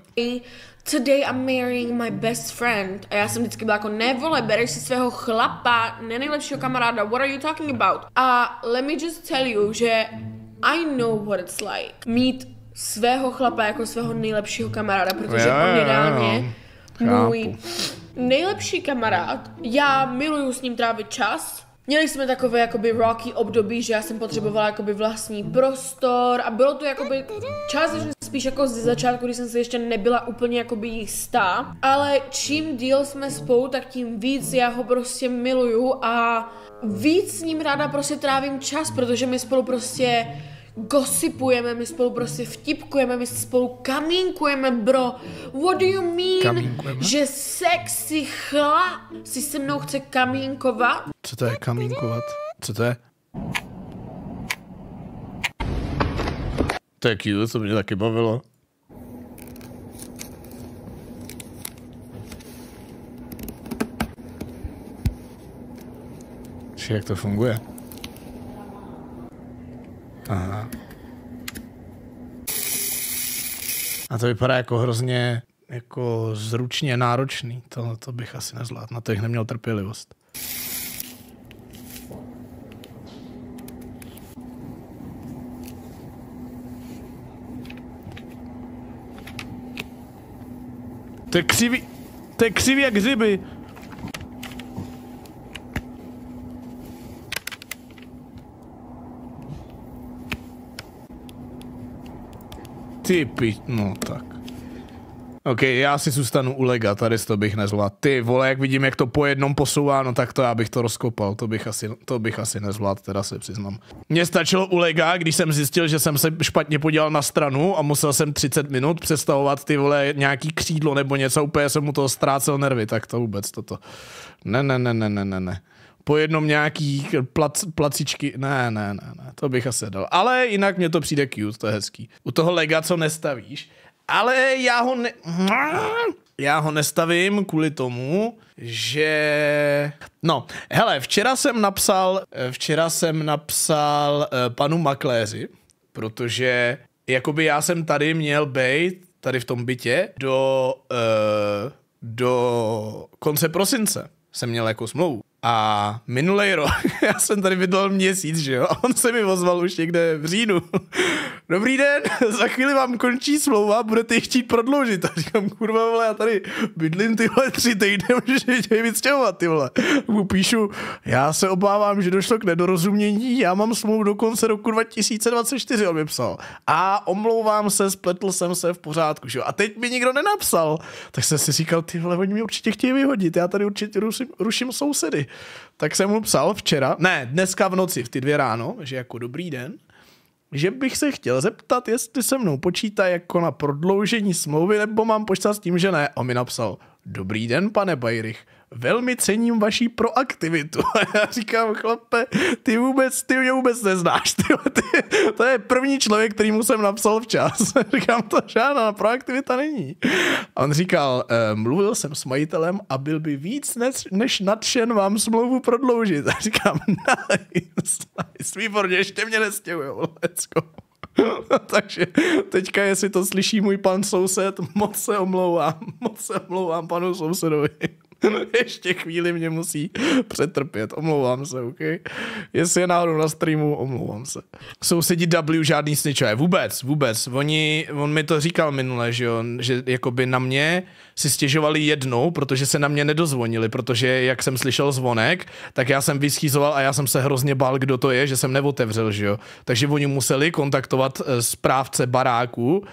Today I'm marrying my best friend. A já jsem vždycky byla jako, ne vole, bereš si svého chlapa, ne nejlepšího kamaráda, what are you talking about? A let me just tell you, že I know what it's like mít svého chlapa jako svého nejlepšího kamaráda, protože yeah, on je reálně yeah. můj nejlepší kamarád. Já miluju s ním trávit čas. Měli jsme takové jakoby rocky období, že já jsem potřebovala jakoby vlastní prostor a bylo to jakoby částečně spíš jako ze začátku, když jsem se ještě nebyla úplně jakoby jistá, ale čím díl jsme spolu, tak tím víc já ho prostě miluju a víc s ním ráda prostě trávím čas, protože my spolu prostě gossipujeme, my spolu prostě vtipkujeme, my spolu kamínkujeme, bro. What do you mean? Kamínkujeme? Že sexy chlap si se mnou chce kamínkovat? Co to je kamínkovat? Co to je? To je cute, to mě taky bavilo. Jak to funguje? Aha. A to vypadá jako hrozně jako zručně náročný. To, to bych asi nezvládl. Na to bych neměl trpělivost. To je křivý, to je křivý jak hřiby. Ty pi... no tak. OK, já si zůstanu u lega, tady to bych nezvládl. Ty vole, jak vidím, jak to po jednom posouvá, no tak to já bych to rozkopal, to bych asi, to bych asi nezvládl, teda se přiznám. Mně stačilo u lega, když jsem zjistil, že jsem se špatně podíval na stranu a musel jsem třicet minut představovat ty vole nějaký křídlo nebo něco, úplně jsem mu toho ztrácel nervy, tak to vůbec toto. Ne, ne, ne, ne, ne, ne, ne. Po jednom nějaký plac, placičky, ne, ne, ne, ne, to bych asi dal. Ale jinak mně to přijde cute, to je hezký. U toho lega, co nestavíš, ale já ho ne... Já ho nestavím kvůli tomu, že... No, hele, včera jsem napsal, včera jsem napsal uh, panu makléři, protože jakoby já jsem tady měl bejt, tady v tom bytě, do, uh, do konce prosince jsem měl jako smlouvu. A minulej rok, já jsem tady bydlel měsíc, že jo, a on se mi ozval už někde v říjnu. Dobrý den, za chvíli vám končí smlouva, budete ji chtít prodloužit. A říkám, kurva, vole, já tady bydlím tyhle tři týdny, můžeš mě vydstěhovat, ty vole. Mu píšu, já se obávám, že došlo k nedorozumění, já mám smlouvu do konce roku dva tisíce dvacet čtyři, on mi psal. A omlouvám se, spletl jsem se v pořádku, že jo. A teď mi nikdo nenapsal. Tak jsem si říkal, ty vole, oni mě určitě chtějí vyhodit, já tady určitě ruším, ruším sousedy. Tak jsem mu psal včera, ne, dneska v noci, v ty dvě ráno, že jako dobrý den, že bych se chtěl zeptat, jestli se mnou počítá jako na prodloužení smlouvy, nebo mám počítat s tím, že ne. On mi napsal, dobrý den, pane Bajrich, velmi cením vaší proaktivitu. A já říkám, chlape, ty vůbec, ty mě vůbec neznáš. Ty, ty, to je první člověk, který mu jsem napsal včas. Říkám, to žádná proaktivita není. A on říkal, e, mluvil jsem s majitelem a byl by víc než, než nadšen vám smlouvu prodloužit. A říkám, nice, nice, výborně, ještě mě nestěhujou, let's go. Takže teďka, jestli to slyší můj pan soused, moc se omlouvám, moc se omlouvám panu sousedovi. Ještě chvíli mě musí přetrpět, omlouvám se, ok? Jestli je náhodou na streamu, omlouvám se. Sousedí W žádný snitchové, vůbec, vůbec. Oni, on mi to říkal minule, že jo, že jakoby na mě si stěžovali jednou, protože se na mě nedozvonili, protože jak jsem slyšel zvonek, tak já jsem vyschýzoval a já jsem se hrozně bál, kdo to je, že jsem neotevřel, že jo. Takže oni museli kontaktovat správce baráku,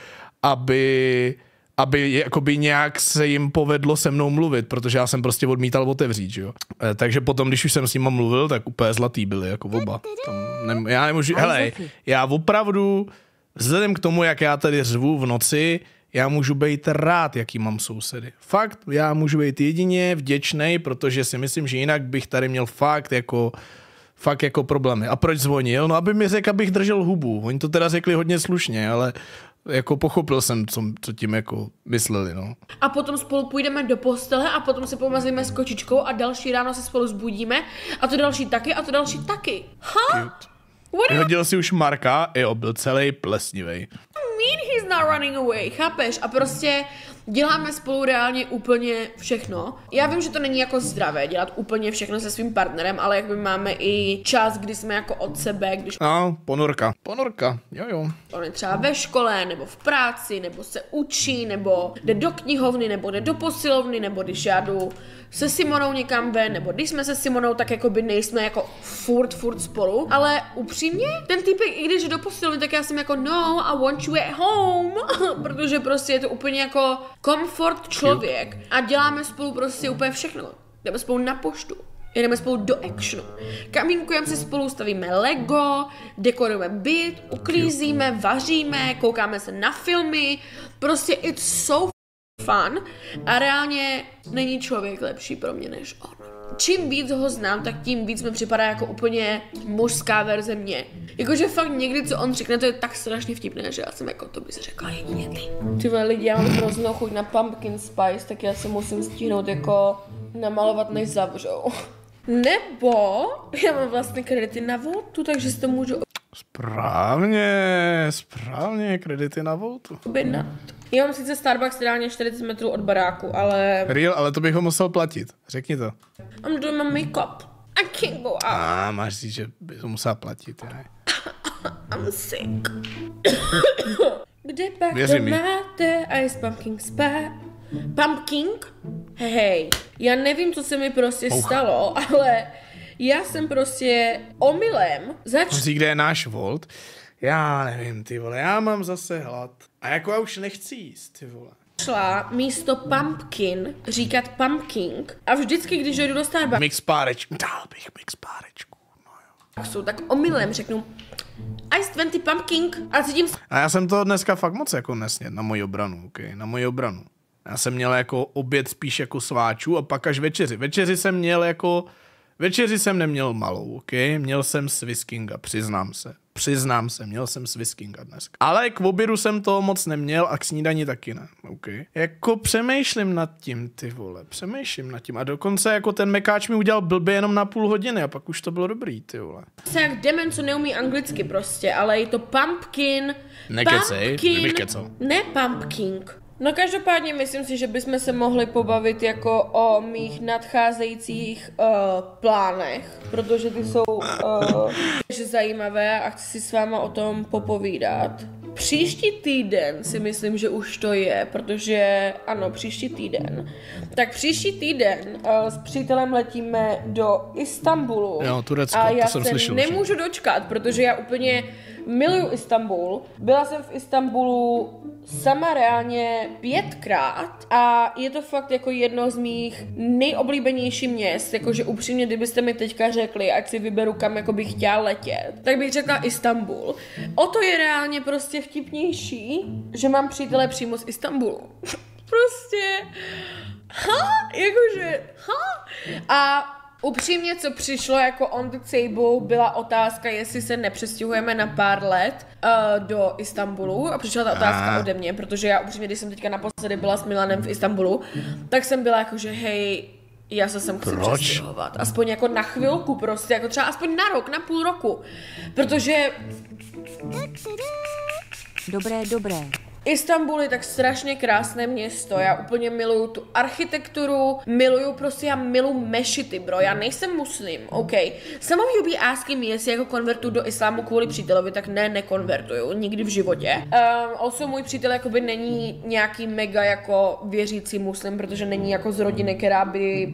aby... aby jakoby nějak se jim povedlo se mnou mluvit, protože já jsem prostě odmítal otevřít, jo. E, takže potom, když už jsem s nima mluvil, tak úplně zlatý byli, jako oba. Tam ne, já nemůžu, hele, já opravdu, vzhledem k tomu, jak já tady řvu v noci, já můžu být rád, jaký mám sousedy. Fakt, já můžu být jedině vděčnej, protože si myslím, že jinak bych tady měl fakt jako fakt jako problémy. A proč zvonil? No, aby mi řekl, abych držel hubu. Oni to teda řekli hodně slušně, ale jako pochopil jsem, co, co tím jako mysleli, no. A potom spolu půjdeme do postele a potom se pomazíme s kočičkou a další ráno se spolu zbudíme a to další taky a to další taky. Ha? Huh? Vyhodil si už Marka, jo, byl celý plesnivej. Mean he's not running away, chápeš? A prostě děláme spolu reálně úplně všechno. Já vím, že to není jako zdravé dělat úplně všechno se svým partnerem, ale jakby máme i čas, kdy jsme jako od sebe, když... No, ponorka. Ponorka, jo jo. On je třeba ve škole, nebo v práci, nebo se učí, nebo jde do knihovny, nebo jde do posilovny, nebo když já jdu se Simonou někam ven, nebo když jsme se Simonou, tak jako by nejsme jako furt, furt spolu. Ale upřímně, ten typek, i když jde do posilovny, tak já jsem jako no, I want you at home, protože prostě je to úplně jako komfort člověk a děláme spolu prostě úplně všechno. Jdeme spolu na poštu, jedeme spolu do actionu, kamínkujeme si spolu, stavíme Lego, dekorujeme byt, uklízíme, vaříme, koukáme se na filmy, prostě it's so fun a reálně není člověk lepší pro mě než on. Čím víc ho znám, tak tím víc mi připadá jako úplně mužská verze mě. Jakože fakt někdy, co on řekne, to je tak strašně vtipné, že já jsem jako, to bys řekla jedině ty. Ty vole lidi, já mám hroznou chuť na pumpkin spice, tak já se musím stihnout jako namalovat, než zavřou. Nebo já mám vlastně kredity na Voltu, takže si to můžu Správně, správně, kredity na Voltu. objednat. Já mám sice Starbucks reálně čtyřicet metrů od baráku, ale... Real, ale to bych ho musel platit. Řekni to. I'm doing my makeup. I can't go out. A ah, máš říct, že bys ho musel platit, ne? I'm sick. Kde pak Věři to mi. máte? Ice pumpkin spa. Pumpkin? Hej, já nevím, co se mi prostě Ouch. stalo, ale já jsem prostě omylem zač... Řík, kde je náš Volt? Já nevím, ty vole, já mám zase hlad. A jako já už nechci jíst, ty vole. šla místo pumpkin říkat pumpkin a vždycky, když jdu do Starbucks, Mix párečku, dal bych mix párečku, no jo. tak omylem řeknu Ice dvacet pumpkin a cítím se... A já jsem to dneska fakt moc jako nesněd, na moji obranu, ok, na moji obranu. Já jsem měl jako oběd spíš jako sváčů a pak až večeři. Večeři jsem měl jako, večeři jsem neměl malou, ok, měl jsem Swiskinga, přiznám se. Přiznám se, měl jsem Swiskinga dneska. Ale k obědu jsem to moc neměl a k snídani taky ne, ok. Jako přemýšlím nad tím, ty vole, přemýšlím nad tím. A dokonce jako ten mekáč mi udělal blbě jenom na půl hodiny a pak už to bylo dobrý, ty vole. se jak demen, co neumí anglicky prostě, ale je to pumpkin, Nekecej, pumpkin, kdybych kecal. ne pumpkin. No každopádně myslím si, že bychom se mohli pobavit jako o mých nadcházejících uh, plánech, protože ty jsou uh, zajímavé a chci si s váma o tom popovídat. Příští týden si myslím, že už to je, protože ano, příští týden. Tak příští týden uh, s přítelem letíme do Istanbulu. Jo, Turecko, a to já jsem se slyšel. nemůžu dočkat, protože já úplně miluju Istanbul. Byla jsem v Istanbulu sama reálně pětkrát a je to fakt jako jedno z mých nejoblíbenějších měst, jakože upřímně, kdybyste mi teďka řekli, ať si vyberu kam jako bych chtěla letět, tak bych řekla Istanbul. O to je reálně prostě vtipnější, že mám přítele přímo z Istanbulu. Prostě ha, jakože, ha. A upřímně, co přišlo jako on the table, byla otázka, jestli se nepřestěhujeme na pár let uh, do Istanbulu. A přišla ta otázka ode mě, protože já upřímně, když jsem teďka naposledy byla s Milanem v Istanbulu, tak jsem byla jako, že hej, já se sem chci přestěhovat. Aspoň jako na chvilku prostě, jako třeba aspoň na rok, na půl roku. Protože... Dobré, dobré. Istanbul je tak strašně krásné město, já úplně miluju tu architekturu, miluju prostě, já miluju mešity, bro, já nejsem muslim, ok. Some of you be asking me, jestli jako konvertuju do islámu kvůli přítelovi, tak ne, nekonvertuju, nikdy v životě. Um, also můj přítel jakoby není nějaký mega jako věřící muslim, protože není jako z rodiny, která by...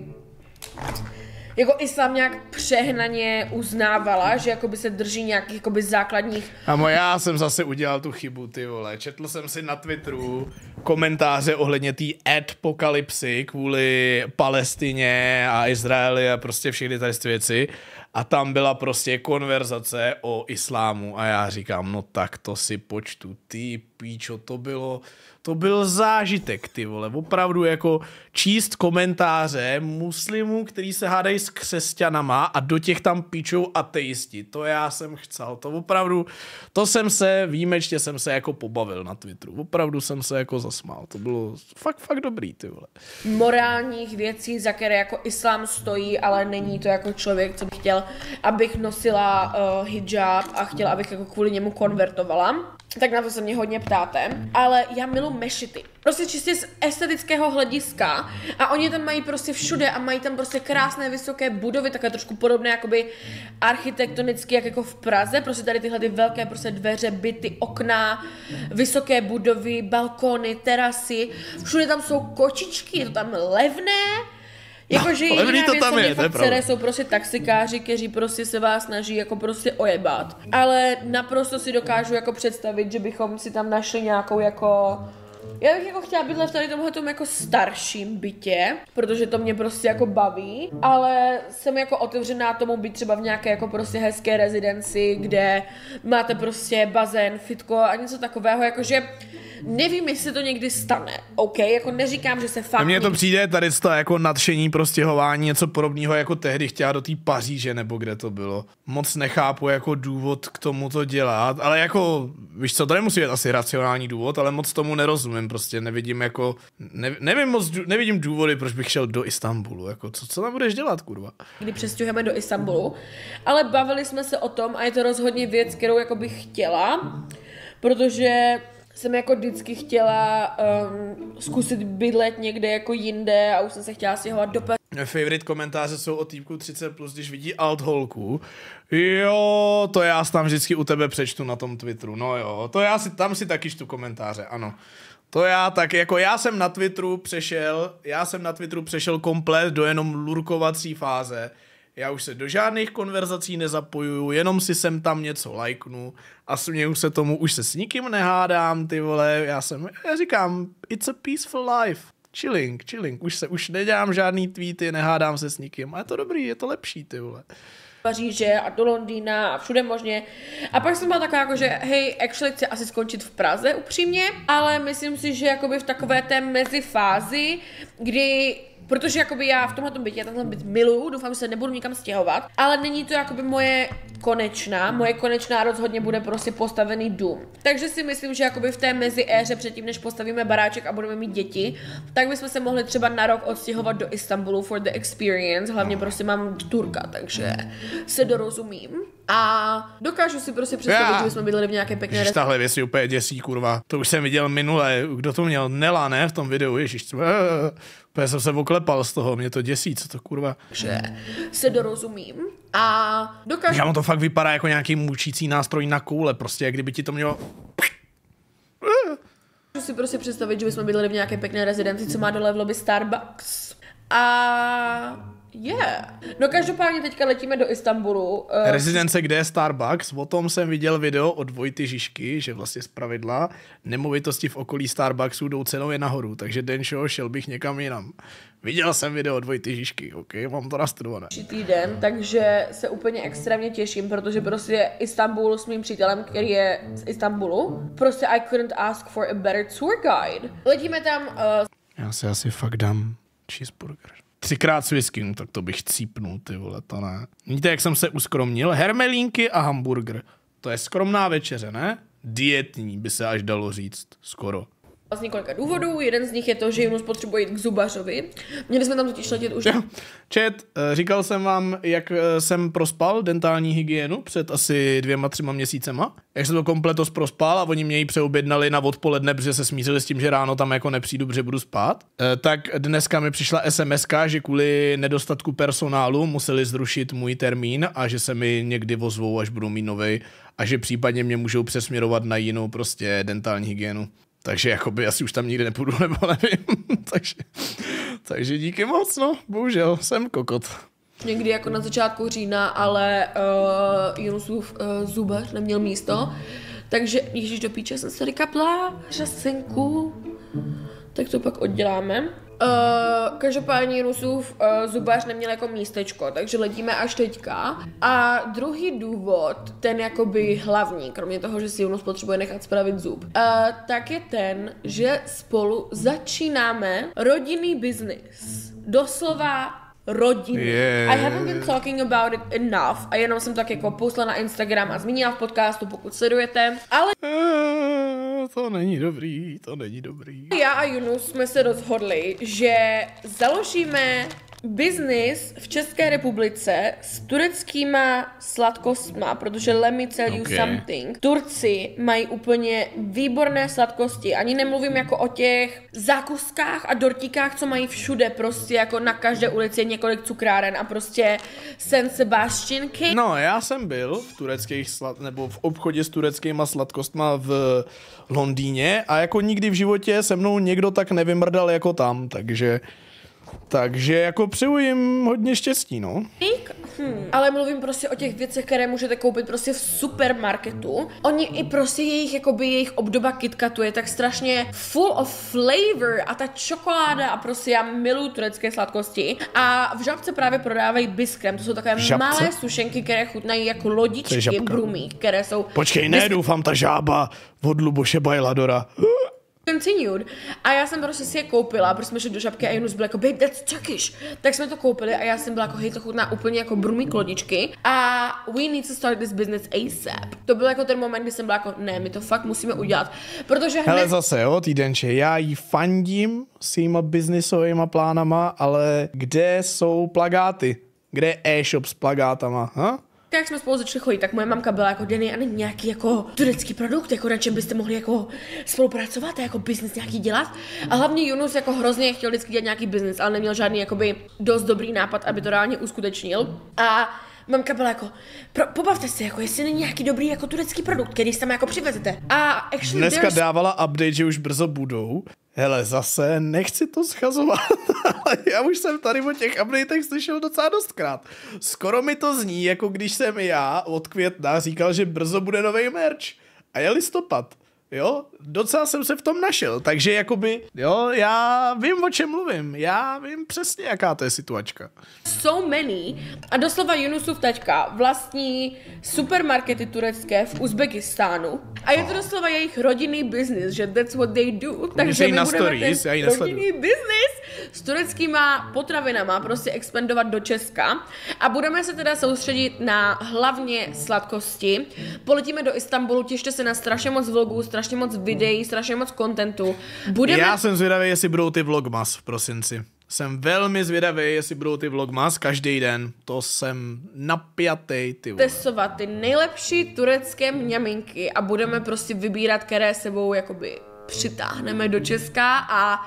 jako islám nějak přehnaně uznávala, že jakoby se drží nějakých jakoby základních... Amo, já jsem zase udělal tu chybu, ty vole. Četl jsem si na Twitteru komentáře ohledně té adpokalypsy kvůli Palestině a Izraeli a prostě všechny tady ty věci. A tam byla prostě konverzace o islámu a já říkám, no tak to si počtu, ty píčo, to bylo, to byl zážitek, ty vole, opravdu jako číst komentáře muslimů, který se hádají s křesťanama a do těch tam píčou ateisti, to já jsem chcel, to opravdu, to jsem se, výjimečně jsem se jako pobavil na Twitteru, opravdu jsem se jako zasmál, to bylo fakt, fakt dobrý, ty vole. Morálních věcí, za které jako islám stojí, ale není to jako člověk, co by chtěl, abych nosila uh, hijab a chtěla, abych jako kvůli němu konvertovala. Tak na to se mě hodně ptáte. Ale já miluji mešity. Prostě čistě z estetického hlediska. A oni tam mají prostě všude a mají tam prostě krásné vysoké budovy, také trošku podobné jakoby architektonicky, jak jako v Praze. Prostě tady tyhle ty velké prostě dveře, byty, okna, vysoké budovy, balkony, terasy. Všude tam jsou kočičky, je to tam levné. Jakože no, jediná to věc, tam co mě je, fakt sere, jsou prostě taxikáři, kteří prostě se vás snaží jako prostě ojebat. Ale naprosto si dokážu jako představit, že bychom si tam našli nějakou jako... Já bych jako chtěla bydlet v tady tomhletom jako starším bytě, protože to mě prostě jako baví, ale jsem jako otevřená tomu být třeba v nějaké jako prostě hezké rezidenci, kde máte prostě bazén, fitko a něco takového, jakože nevím, jestli to někdy stane, ok, jako neříkám, že se fakt... Mně to přijde tady z toho jako nadšení prostěhování, něco podobného jako tehdy chtěla do té Paříže, nebo kde to bylo. Moc nechápu jako důvod k tomu to dělat, ale jako, víš co, to nemusí být asi racionální důvod, ale moc tomu nerozumím, prostě nevidím jako, ne, nevím moc, nevidím důvody, proč bych šel do Istanbulu, jako co, co tam budeš dělat, kurva? Kdy přestěhujeme do Istanbulu, ale bavili jsme se o tom a je to rozhodně věc, kterou jako bych chtěla, protože jsem jako vždycky chtěla um, zkusit bydlet někde jako jinde a už jsem se chtěla stěhovat do Paříže. Favorite komentáře jsou od týpku třicet plus, když vidí alt holku. Jo, to já tam vždycky u tebe přečtu na tom Twitteru, no jo, to já si, tam si taky čtu komentáře, ano. To já tak, jako já jsem na Twitteru přešel, já jsem na Twitteru přešel komplet do jenom lurkovací fáze. Já už se do žádných konverzací nezapojuju, jenom si sem tam něco lajknu a směju se tomu, už se s nikým nehádám, ty vole, já jsem, já říkám, it's a peaceful life, chilling, chilling, už se, už nedělám žádný tweety, nehádám se s nikým a je to dobrý, je to lepší, ty vole. Paříže a do Londýna a všude možně. A pak jsem byla taková jako, že hej, actually chci asi skončit v Praze upřímně, ale myslím si, že jakoby v takové té mezifázi, kdy protože jakoby já v tomhle bytě, já tenhle byt miluju, doufám, že se nebudu nikam stěhovat, ale není to jakoby moje konečná, moje konečná rozhodně bude prostě postavený dům. Takže si myslím, že jakoby v té mezi éře předtím, než postavíme baráček a budeme mít děti, tak bychom se mohli třeba na rok odstěhovat do Istanbulu for the experience, hlavně prostě mám Turka, takže se dorozumím. A dokážu si prostě představit, já. že bychom bydleli v nějaké pěkné Ježiš, tahle věc je úplně děsí, kurva. To už jsem viděl minule, kdo to měl, Nela, ne, v tom videu, ježiš, úplně jsem se oklepal z toho, mě to děsí, co to kurva. Že se dorozumím a dokážu... Já to fakt vypadá jako nějaký mučící nástroj na koule, prostě, jak kdyby ti to mělo... Dokážu si prostě představit, že bychom bydleli v nějaké pěkné rezidenci, co má dole v lobby Starbucks. A... Yeah. No každopádně teďka letíme do Istanbulu. Uh, Rezidence, kde je Starbucks, o tom jsem viděl video od Vojty Žižky, že vlastně zpravidla nemovitosti v okolí Starbucksu jdou cenově nahoru, takže Denšo, šel bych někam jinam. Viděl jsem video od Vojty Žižky, ok, mám to nastudované. Týden, takže se úplně extrémně těším, protože prostě Istanbul s mým přítelem, který je z Istanbulu, prostě I couldn't ask for a better tour guide. Letíme tam... Uh, Já se asi fakt dám Cheeseburger. Třikrát s whisky, no, tak to bych cípnul, ty vole, to ne. Víte, jak jsem se uskromnil? Hermelínky a hamburger. To je skromná večeře, ne? Dietní by se až dalo říct, skoro. Z několika důvodů, jeden z nich je to, že Junus potřebuje jít k zubařovi. Měli jsme tam totiž letět už... Čet, říkal jsem vám, jak jsem prospal dentální hygienu před asi dvěma, třema měsícema. Jak jsem to kompletos prospal a oni mě ji přeobjednali na odpoledne, protože se smířili s tím, že ráno tam jako nepřijdu, protože budu spát. Tak dneska mi přišla es em eska, že kvůli nedostatku personálu museli zrušit můj termín a že se mi někdy ozvou, až budu mít novej a že případně mě můžou přesměrovat na jinou prostě dentální hygienu. Takže jakoby asi už tam nikdy nepůjdu, nebo nevím. takže, takže díky moc, no. Bohužel, jsem kokot. Někdy jako na začátku října, ale uh, Junusův uh, zubař neměl místo. Takže, ježiš, do píče, jsem se vykapla řasenku. Tak to pak odděláme. Uh, každopádně Junusův uh, zubař neměl jako místečko, takže letíme až teďka. A druhý důvod, ten jakoby hlavní, kromě toho, že si Junus potřebuje nechat spravit zub, uh, tak je ten, že spolu začínáme rodinný biznis. Doslova rodiny. Yeah. I haven't been talking about it enough a jenom jsem tak jako poslala na Instagram a zmínila v podcastu, pokud sledujete, ale uh, to není dobrý, to není dobrý. Já a Junus jsme se rozhodli, že založíme biznis v České republice s tureckýma sladkostma, protože let me tell you okay. something. Turci mají úplně výborné sladkosti. Ani nemluvím jako o těch zákuskách a dortíkách, co mají všude, prostě jako na každé ulici je několik cukráren a prostě San Sebastian cake. No, já jsem byl v tureckých slad... nebo v obchodě s tureckýma sladkostma v Londýně a jako nikdy v životě se mnou někdo tak nevymrdal jako tam, takže Takže jako přeju jim hodně štěstí, no. Hmm. Ale mluvím prostě o těch věcech, které můžete koupit prostě v supermarketu. Oni i prostě jejich, jakoby jejich obdoba KitKatu je tak strašně full of flavor a ta čokoláda a prostě já miluju turecké sladkosti. A v Žabce právě prodávají biskrem, to jsou takové Žabce? malé sušenky, které chutnají jako lodičky brumí, které jsou... Počkej, ne, doufám, ta žába od Luboše Bajladora. Continued. A já jsem prostě si je koupila, protože jsme šli do Žabky a Junus byl jako, babe, that's Turkish. Tak jsme to koupili a já jsem byla jako, hej, to chutná úplně jako brumí klodičky. A we need to start this business ASAP. To byl jako ten moment, kdy jsem byla jako, ne, my to fakt musíme udělat. Protože hned... Hele zase, jo, týdenče, já jí fandím s těma biznisovýma plánama, ale kde jsou plagáty? Kde je e-shop s plagátama, ha? Jak jsme spolu začali chodit, tak moje mamka byla jako, Denny, a není nějaký jako turecký produkt, jako na čem byste mohli jako spolupracovat a jako business nějaký dělat. A hlavně Junus jako hrozně chtěl vždycky dělat nějaký business, ale neměl žádný jakoby dost dobrý nápad, aby to reálně uskutečnil. A mamka byla jako, pro, pobavte se, jako jestli není nějaký dobrý jako turecký produkt, který se tam jako přivezete. A actually dneska there's... dávala update, že už brzo budou. Hele, zase nechci to schazovat, ale já už jsem tady o těch updatech slyšel docela dostkrát. Skoro mi to zní, jako když jsem já od května říkal, že brzo bude nový merch. A je listopad. Jo, docela jsem se v tom našel, takže jakoby, jo, já vím, o čem mluvím, já vím přesně, jaká to je situačka. So many, a doslova Junusův taťka vlastní supermarkety turecké v Uzbekistánu a je to doslova jejich rodinný business, že that's what they do, takže my budeme stories, ten rodinný business s tureckýma potravinama prostě expandovat do Česka a budeme se teda soustředit na hlavně sladkosti, poletíme do Istanbulu, těšte se na strašně moc vlogů, strašně moc videí, strašně moc kontentu. Budeme... Já jsem zvědavý, jestli budou ty vlogmas v prosinci. Jsem velmi zvědavý, jestli budou ty vlogmas každý den. To jsem napjatej, ty vole. Testovat ty nejlepší turecké mňaminky a budeme prostě vybírat, které sebou jakoby přitáhneme do Česka a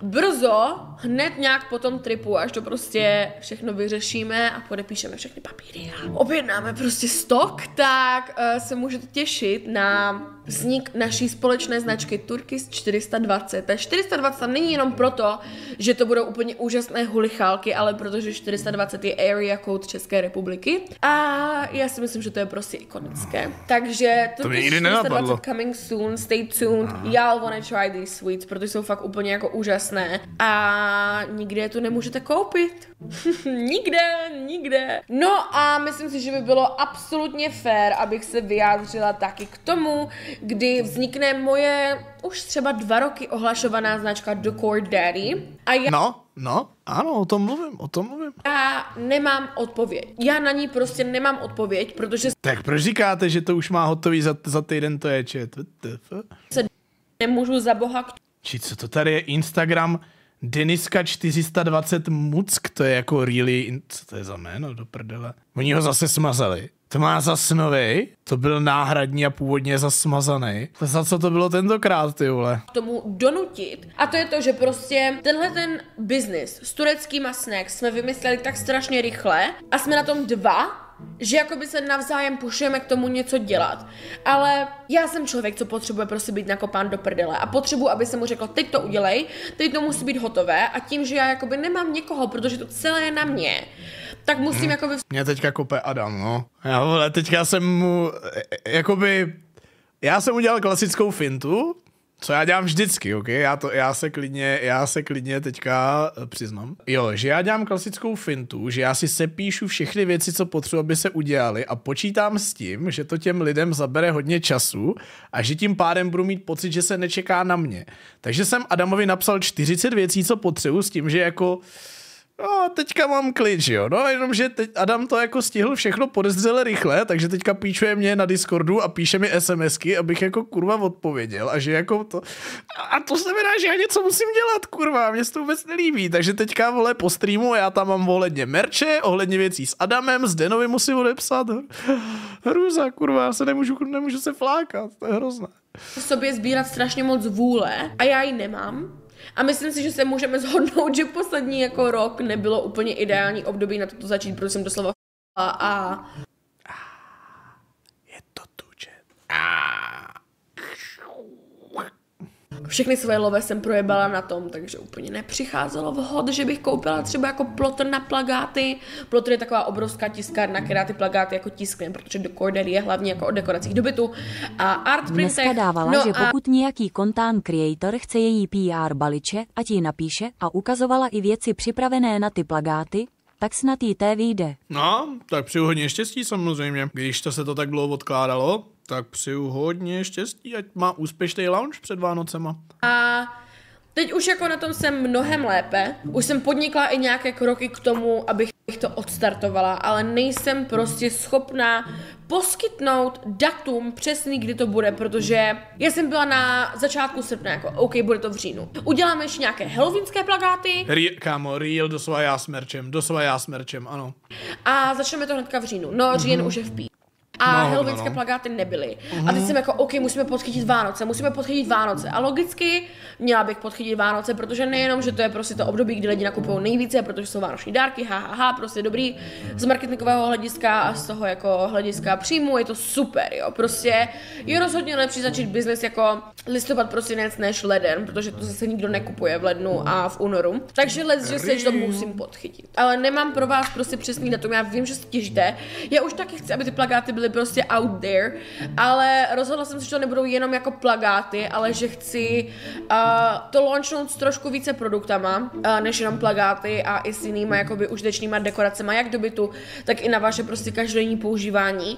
brzo, hned nějak po tom tripu, až to prostě všechno vyřešíme a podepíšeme všechny papíry a objednáme prostě stok, tak uh, se můžete těšit na vznik naší společné značky Turkish čtyři sta dvacet. Ta čtyři sta dvacet není jenom proto, že to budou úplně úžasné hulichálky, ale protože čtyři sta dvacet je area code České republiky a já si myslím, že to je prostě ikonické. Takže Turkish čtyři sta dvacet coming soon, stay tuned, y'all wanna wanna try these sweets, protože jsou fakt úplně jako úžasné a nikde je tu nemůžete koupit. nikde, nikde. No a myslím si, že by bylo absolutně fér, abych se vyjádřila taky k tomu, kdy vznikne moje už třeba dva roky ohlašovaná značka Decor Daddy. A já... No, no, ano, o tom mluvím, o tom mluvím. Já nemám odpověď. Já na ní prostě nemám odpověď, protože... Tak proč říkáte, že to už má hotový za, za týden, to je čet? Se nemůžu za boha... Či co to tady je? Instagram Deniska čtyři sta dvacet Muck, to je jako really... Co to je za jméno, do prdele? Oni ho zase smazali. To má zas novej, to byl náhradní a původně zas smazaný. Za co to bylo tentokrát, ty vole? K tomu donutit. A to je to, že prostě tenhle ten business s tureckýma snacks jsme vymysleli tak strašně rychle a jsme na tom dva, že jakoby se navzájem pušujeme k tomu něco dělat. Ale já jsem člověk, co potřebuje prostě být nakopán do prdele a potřebuji, aby se mu řeklo, teď to udělej, teď to musí být hotové a tím, že já jakoby nemám někoho, protože to celé je na mě, tak musím hmm. jakoby... Mě teďka kope Adam, no. Já vole, teďka jsem mu, jakoby, já jsem udělal klasickou fintu, co já dělám vždycky, ok? Já, to, já, se klidně, já se klidně teďka přiznám. Jo, že já dělám klasickou fintu, že já si sepíšu všechny věci, co potřebuji, aby se udělali a počítám s tím, že to těm lidem zabere hodně času a že tím pádem budu mít pocit, že se nečeká na mě. Takže jsem Adamovi napsal čtyřicet věcí, co potřebuji s tím, že jako... No, teďka mám klid, jo, no, jenomže teď Adam to jako stihl všechno podezřele rychle, takže teďka píčuje mě na Discordu a píše mi SMSky, abych jako kurva odpověděl a že jako to, a to znamená, že já něco musím dělat, kurva, mě se to vůbec nelíbí, takže teďka, vole, po streamu já tam mám ohledně merče, ohledně věcí s Adamem, s Denovi musím odepsat, hrůza, kurva, já se nemůžu, nemůžu se flákat, to je hrozné. V sobě sbírat strašně moc vůle a já ji nemám. A myslím si, že se můžeme shodnout, že poslední jako rok nebylo úplně ideální období na toto začít, protože jsem doslova a... a... Je to tuče. Všechny svoje love jsem projebala na tom, takže úplně nepřicházelo vhod, že bych koupila třeba jako plotr na plagáty. Plotr je taková obrovská tiskárna, která ty plagáty jako tiskne, protože Decor Daddy je hlavně jako o dekoracích do bytu. A Artprintech... Dneska dávala, no že a... pokud nějaký content creator chce její P R baliče, ať ji napíše a ukazovala i věci připravené na ty plagáty, tak snad jí té vyjde. No, tak přeju hodně štěstí samozřejmě. Když to se to tak dlouho odkládalo, tak přeju hodně štěstí, ať má úspěšný launch před Vánocema. A teď už jako na tom jsem mnohem lépe. Už jsem podnikla i nějaké kroky k tomu, abych to odstartovala, ale nejsem prostě schopná poskytnout datum přesný, kdy to bude, protože já jsem byla na začátku srpna, jako OK, bude to v říjnu. Uděláme ještě nějaké halloweenské plakáty. Real, kámo, real, doslova já s merčem, doslova já s merčem, ano. A začneme to hnedka v říjnu. No, říjen mm-hmm. už je v pí. A no, halloweenské no. plakáty nebyly. Uh-huh. A teď jsem jako, OK, musíme podchytit Vánoce, musíme podchytit Vánoce. A logicky měla bych podchytit Vánoce, protože nejenom, že to je prostě to období, kdy lidi nakupují nejvíce, protože jsou vánoční dárky, ha, ha, ha, prostě dobrý z marketingového hlediska a z toho jako hlediska příjmu je to super, jo. Prostě je rozhodně lepší začít biznes jako listopad, prosinec než leden, protože to zase nikdo nekupuje v lednu a v únoru. Takže let's just say, že to musím podchytit. Ale nemám pro vás prostě přesný datum, já vím, že se těžíte. Já už taky chci, aby ty plakáty byly prostě out there, ale rozhodla jsem se, že to nebudou jenom jako plagáty, ale že chci uh, to launchnout s trošku více produktama, uh, než jenom plagáty a i s jinýma jakoby užitečnýma dekoracema, jak do bytu, tak i na vaše prostě každodenní používání.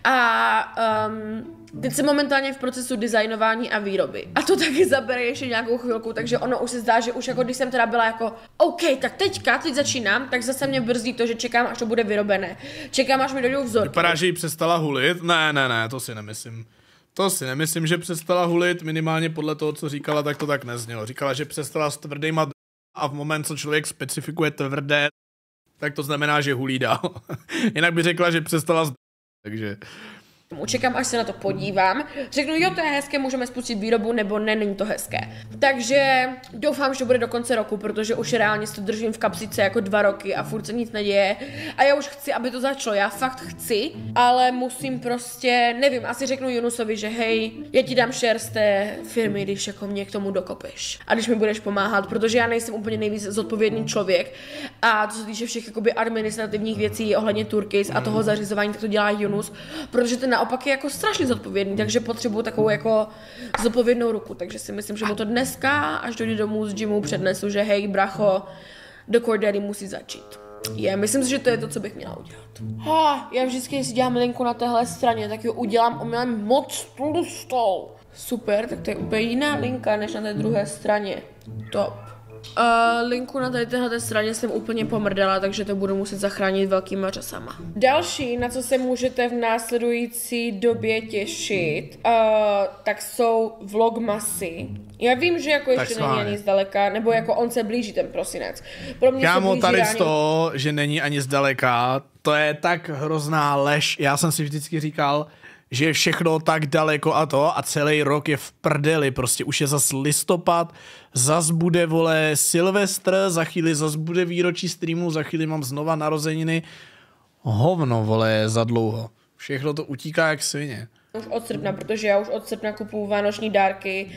A um, teď jsem momentálně v procesu designování a výroby. A to taky zabere ještě nějakou chvilku, takže ono už se zdá, že už jako když jsem teda byla jako OK, tak teďka, teď začínám, tak zase mě brzdí to, že čekám, až to bude vyrobené. Čekám, až mi dojdou vzorky. Vypadá, že jí přestala hulit? Ne, ne, ne, to si nemyslím. To si nemyslím, že přestala hulit, minimálně podle toho, co říkala, tak to tak neznělo. Říkala, že přestala s tvrdýma d- a v moment, co člověk specifikuje tvrdé, tak to znamená, že hulí dál. Jinak by řekla, že přestala s d- takže... Čekám, až se na to podívám. Řeknu, jo, to je hezké, můžeme spustit výrobu, nebo ne, není to hezké. Takže doufám, že to bude do konce roku, protože už reálně si to držím v kapsice jako dva roky a furt se nic neděje. A já už chci, aby to začalo, já fakt chci, ale musím prostě, nevím, asi řeknu Junusovi, že hej, já ti dám share z té firmy, když jako mě k tomu dokopeš. A když mi budeš pomáhat, protože já nejsem úplně nejvíc zodpovědný člověk. A co se týče všech jakoby administrativních věcí ohledně Turkis a toho zařizování, tak to dělá Junus, protože ten naopak je jako strašně zodpovědný, takže potřebuju takovou jako zodpovědnou ruku, takže si myslím, že mu to dneska, až dojde domů z gymu, přednesu, že hej, bracho, do Core Daddy musí začít. Je, myslím si, že to je to, co bych měla udělat. Ha, já vždycky, když si dělám linku na téhle straně, tak ji udělám omylem moc tlustou. Super, tak to je úplně jiná linka, než na té druhé straně. Top. Uh, linku na tady téhle straně jsem úplně pomrdala, takže to budu muset zachránit velkýma časama. Další, na co se můžete v následující době těšit, uh, tak jsou vlogmasy. Já vím, že jako ještě není ani zdaleka, nebo jako on se blíží ten prosinec. Pro mě Kámo, se blíží tady rány... z toho, že není ani zdaleka, to je tak hrozná lež. Já jsem si vždycky říkal, že je všechno tak daleko a to a celý rok je v prdeli, prostě už je zas listopad, zas bude, vole, Silvestr, za chvíli zas bude výročí streamu, za chvíli mám znova narozeniny. Hovno, vole, za dlouho. Všechno to utíká jak svině. Už od srpna, protože já už od srpna kupuju vánoční dárky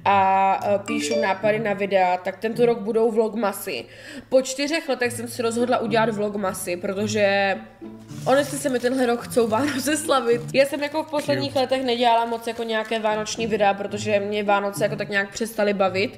a píšu nápady na videa, tak tento rok budou vlogmasy. Po čtyřech letech jsem si rozhodla udělat vlogmasy, protože honestly se mi tenhle rok chcou Vánoce slavit. Já jsem jako v posledních letech nedělala moc jako nějaké vánoční videa, protože mě Vánoce jako tak nějak přestaly bavit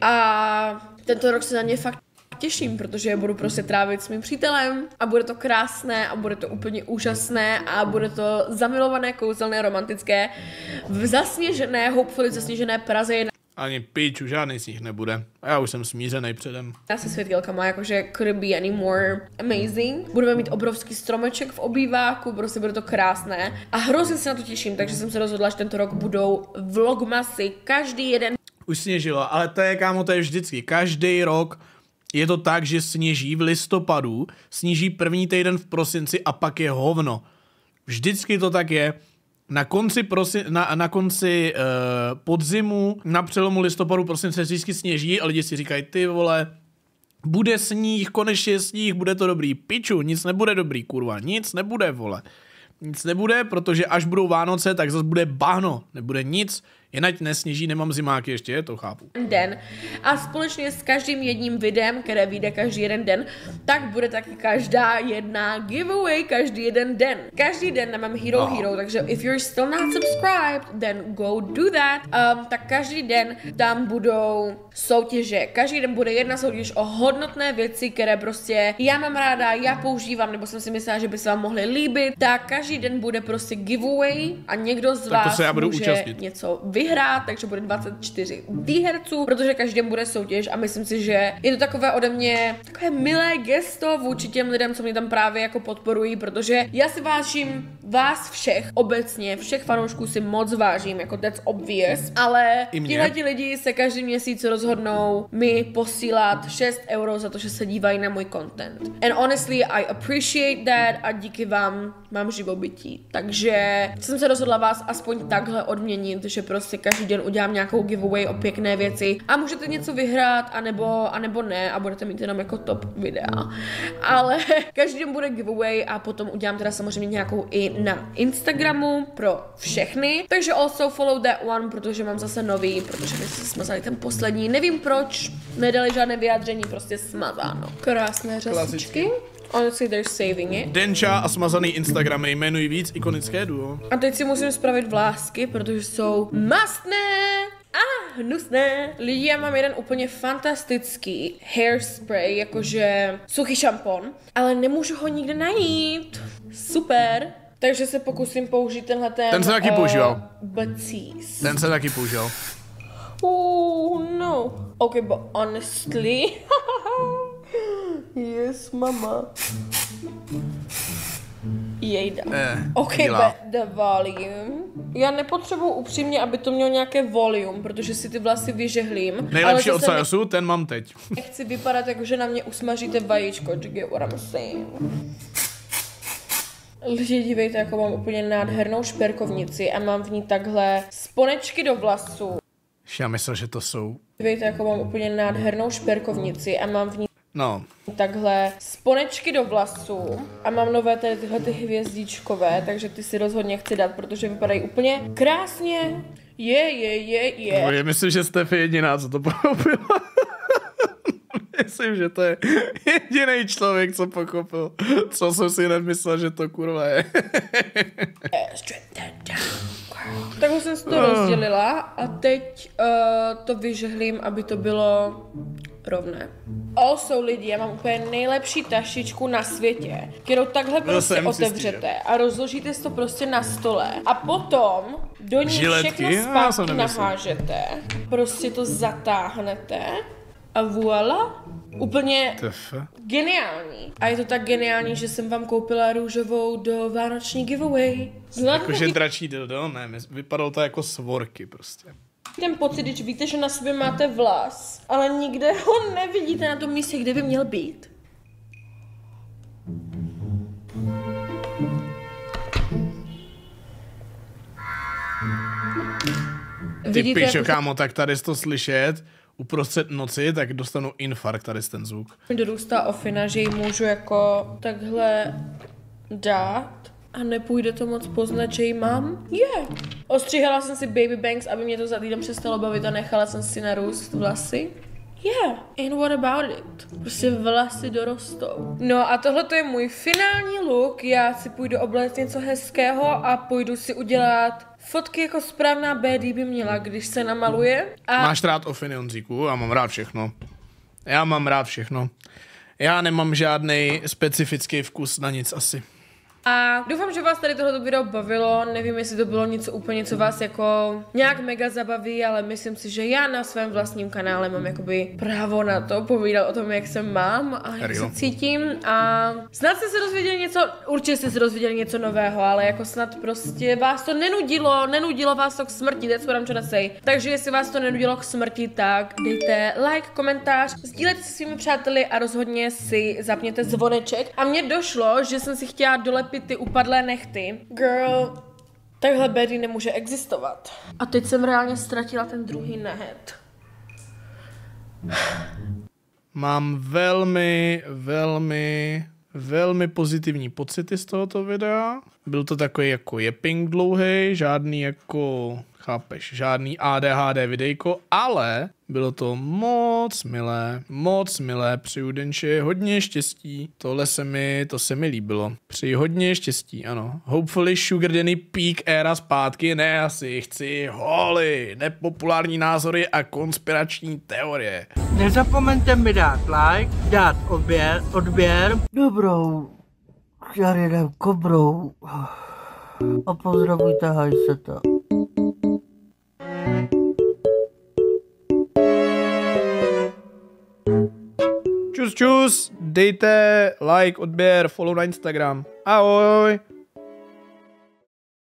a tento rok se na ně fakt těším, protože budu prostě trávit s mým přítelem a bude to krásné a bude to úplně úžasné a bude to zamilované, kouzelné, romantické v zasněžené, hopefully zasněžené Praze. Ani piču, žádný z nich nebude. A já už jsem smířený předem. Já se světýlkama, jakože couldn't be any more amazing. Budeme mít obrovský stromeček v obýváku, prostě bude to krásné. A hrozně se na to těším, takže jsem se rozhodla, že tento rok budou vlogmasy, každý jeden. Už sněžilo, ale to je, kámo, to je vždycky. Každý rok je to tak, že sněží v listopadu, sníží první týden v prosinci a pak je hovno. Vždycky to tak je. Na konci, prosi, na, na konci uh, podzimu, na přelomu listopadu, prosince vždycky sněží a lidi si říkají, ty vole, bude sníh, konečně sníh, bude to dobrý. Piču, nic nebude dobrý, kurva, nic nebude, vole. Nic nebude, protože až budou Vánoce, tak zase bude bahno, nebude nic. Jenať nesněží, nemám zimáky ještě, to chápu. Den. A společně s každým jedním videem, které vyjde každý jeden den, tak bude taky každá jedna giveaway každý jeden den. Každý den na mém Hero oh. Hero, takže if you're still not subscribed, then go do that. Um, tak každý den tam budou soutěže. Každý den bude jedna soutěž o hodnotné věci, které prostě já mám ráda, já používám, nebo jsem si myslela, že by se vám mohly líbit. Tak každý den bude prostě giveaway a někdo z vás může účastnit. Něco vyhrát, takže bude dvacet čtyři výherců, protože každý den bude soutěž a myslím si, že je to takové ode mě takové milé gesto vůči těm lidem, co mě tam právě jako podporují, protože já si vážím vás všech, obecně všech fanoušků si moc vážím, jako that's obvious, ale tihleti lidi se každý měsíc rozhodnou mi posílat šest euro za to, že se dívají na můj content. And honestly, I appreciate that a díky vám mám živobytí. Takže jsem se rozhodla vás aspoň takhle odměnit, že prostě každý den udělám nějakou giveaway o pěkné věci a můžete něco vyhrát, anebo, anebo ne a budete mít jenom jako top videa. Ale každý den bude giveaway a potom udělám teda samozřejmě nějakou i na Instagramu pro všechny. Takže also follow that one, protože mám zase nový, protože my jsme smazali ten poslední. Nevím proč, nedali žádné vyjádření, prostě smazáno. Krásné řasičky. Honestly, they're saving it. Denča a smazaný Instagramy jmenují víc ikonické duo. A teď si musím spravit vlásky, protože jsou mastné a hnusné. Lidi, já mám jeden úplně fantastický hairspray, jakože suchý šampon, ale nemůžu ho nikde najít. Super. Takže se pokusím použít tenhle ten... Ten se taky uh, používal. Batiste. Ten se taky používal. Oh, no. Okay, but honestly... Yes, mama. Jejda. Eh, ok, dělá. but the volume. Já nepotřebuji upřímně, aby to mělo nějaké volume, protože si ty vlasy vyžehlím. Nejlepší od Sajosu, ne... ten mám teď. Nechci vypadat jako, že na mě usmažíte vajíčko, you get what I'm saying. Lidi, dívejte, jako mám úplně nádhernou šperkovnici a mám v ní takhle sponečky do vlasů. Já myslel, že to jsou. Dívejte, jako mám úplně nádhernou šperkovnici a mám v ní No. takhle sponečky do vlasů a mám nové tady tyhle ty hvězdičkové, takže ty si rozhodně chci dát, protože vypadají úplně krásně. Je, je, je, je. No, já myslím, že Stef je jediná, co to pochopila. myslím, že to je jediný člověk, co pochopil, co jsem si hned myslel, že to kurva je. Takhle jsem si to rozdělila a teď uh, to vyžehlím, aby to bylo rovné. Also lidi, já mám úplně nejlepší tašičku na světě, kterou takhle prostě otevřete a rozložíte si to prostě na stole a potom do ní všechno zpátky nahážete, prostě to zatáhnete a voilà, úplně geniální. A je to tak geniální, že jsem vám koupila růžovou do vánoční giveaway. Jakože dračí dildo, ne, vypadalo to jako svorky prostě. Ten pocit, když víte, že na sobě máte vlas, ale nikde ho nevidíte na tom místě, kde by měl být. Ty pičo, jako... kámo, tak tady to slyšet uprostřed noci, tak dostanu infarkt tady z ten zvuk. Dorůstá ofina, že ji můžu jako takhle dát a nepůjde to moc poznat, že ji mám. Je. Yeah. Ostříhala jsem si baby bangs, aby mě to za týden přestalo bavit a nechala jsem si narůst vlasy. Yeah, and what about it? Prostě vlasy dorostou. No a tohle to je můj finální look. Já si půjdu obléct něco hezkého a půjdu si udělat fotky jako správná bé dé by měla, když se namaluje. A... Máš rád ofiny, Honzíku? Já mám rád všechno. Já mám rád všechno. Já nemám žádný specifický vkus na nic asi. A doufám, že vás tady tohleto video bavilo, nevím, jestli to bylo něco úplně, co vás jako nějak mega zabaví, ale myslím si, že já na svém vlastním kanále mám jakoby právo na to povídat o tom, jak se mám a jak se cítím a snad jste se dozvěděli něco, určitě jste se dozvěděli něco nového, ale jako snad prostě vás to nenudilo, nenudilo vás to k smrti, that's what I'm trying to say. Takže jestli vás to nenudilo k smrti, tak dejte like, komentář, sdílejte se svými přáteli a rozhodně si zapněte zvoneček. A mně došlo, že jsem si chtěla dolepit ty upadlé nechty. Girl, takhle bé dé nemůže existovat. A teď jsem reálně ztratila ten druhý nehet. Mám velmi, velmi, velmi pozitivní pocity z tohoto videa. Byl to takový jako jeping dlouhý, žádný jako, chápeš, žádný á dé há dé videjko, ale bylo to moc milé, moc milé, přeju Denči hodně štěstí, tohle se mi, to se mi líbilo, přeji hodně štěstí, ano, hopefully Sugar Daddy peak éra zpátky, ne asi, chci holy, nepopulární názory a konspirační teorie. Nezapomeňte mi dát like, dát odběr, odběr, dobrou, žaridem kobrou a pozdravujte hajseta. Čus, čus, dejte like, odběr, follow na Instagram. Ahoj.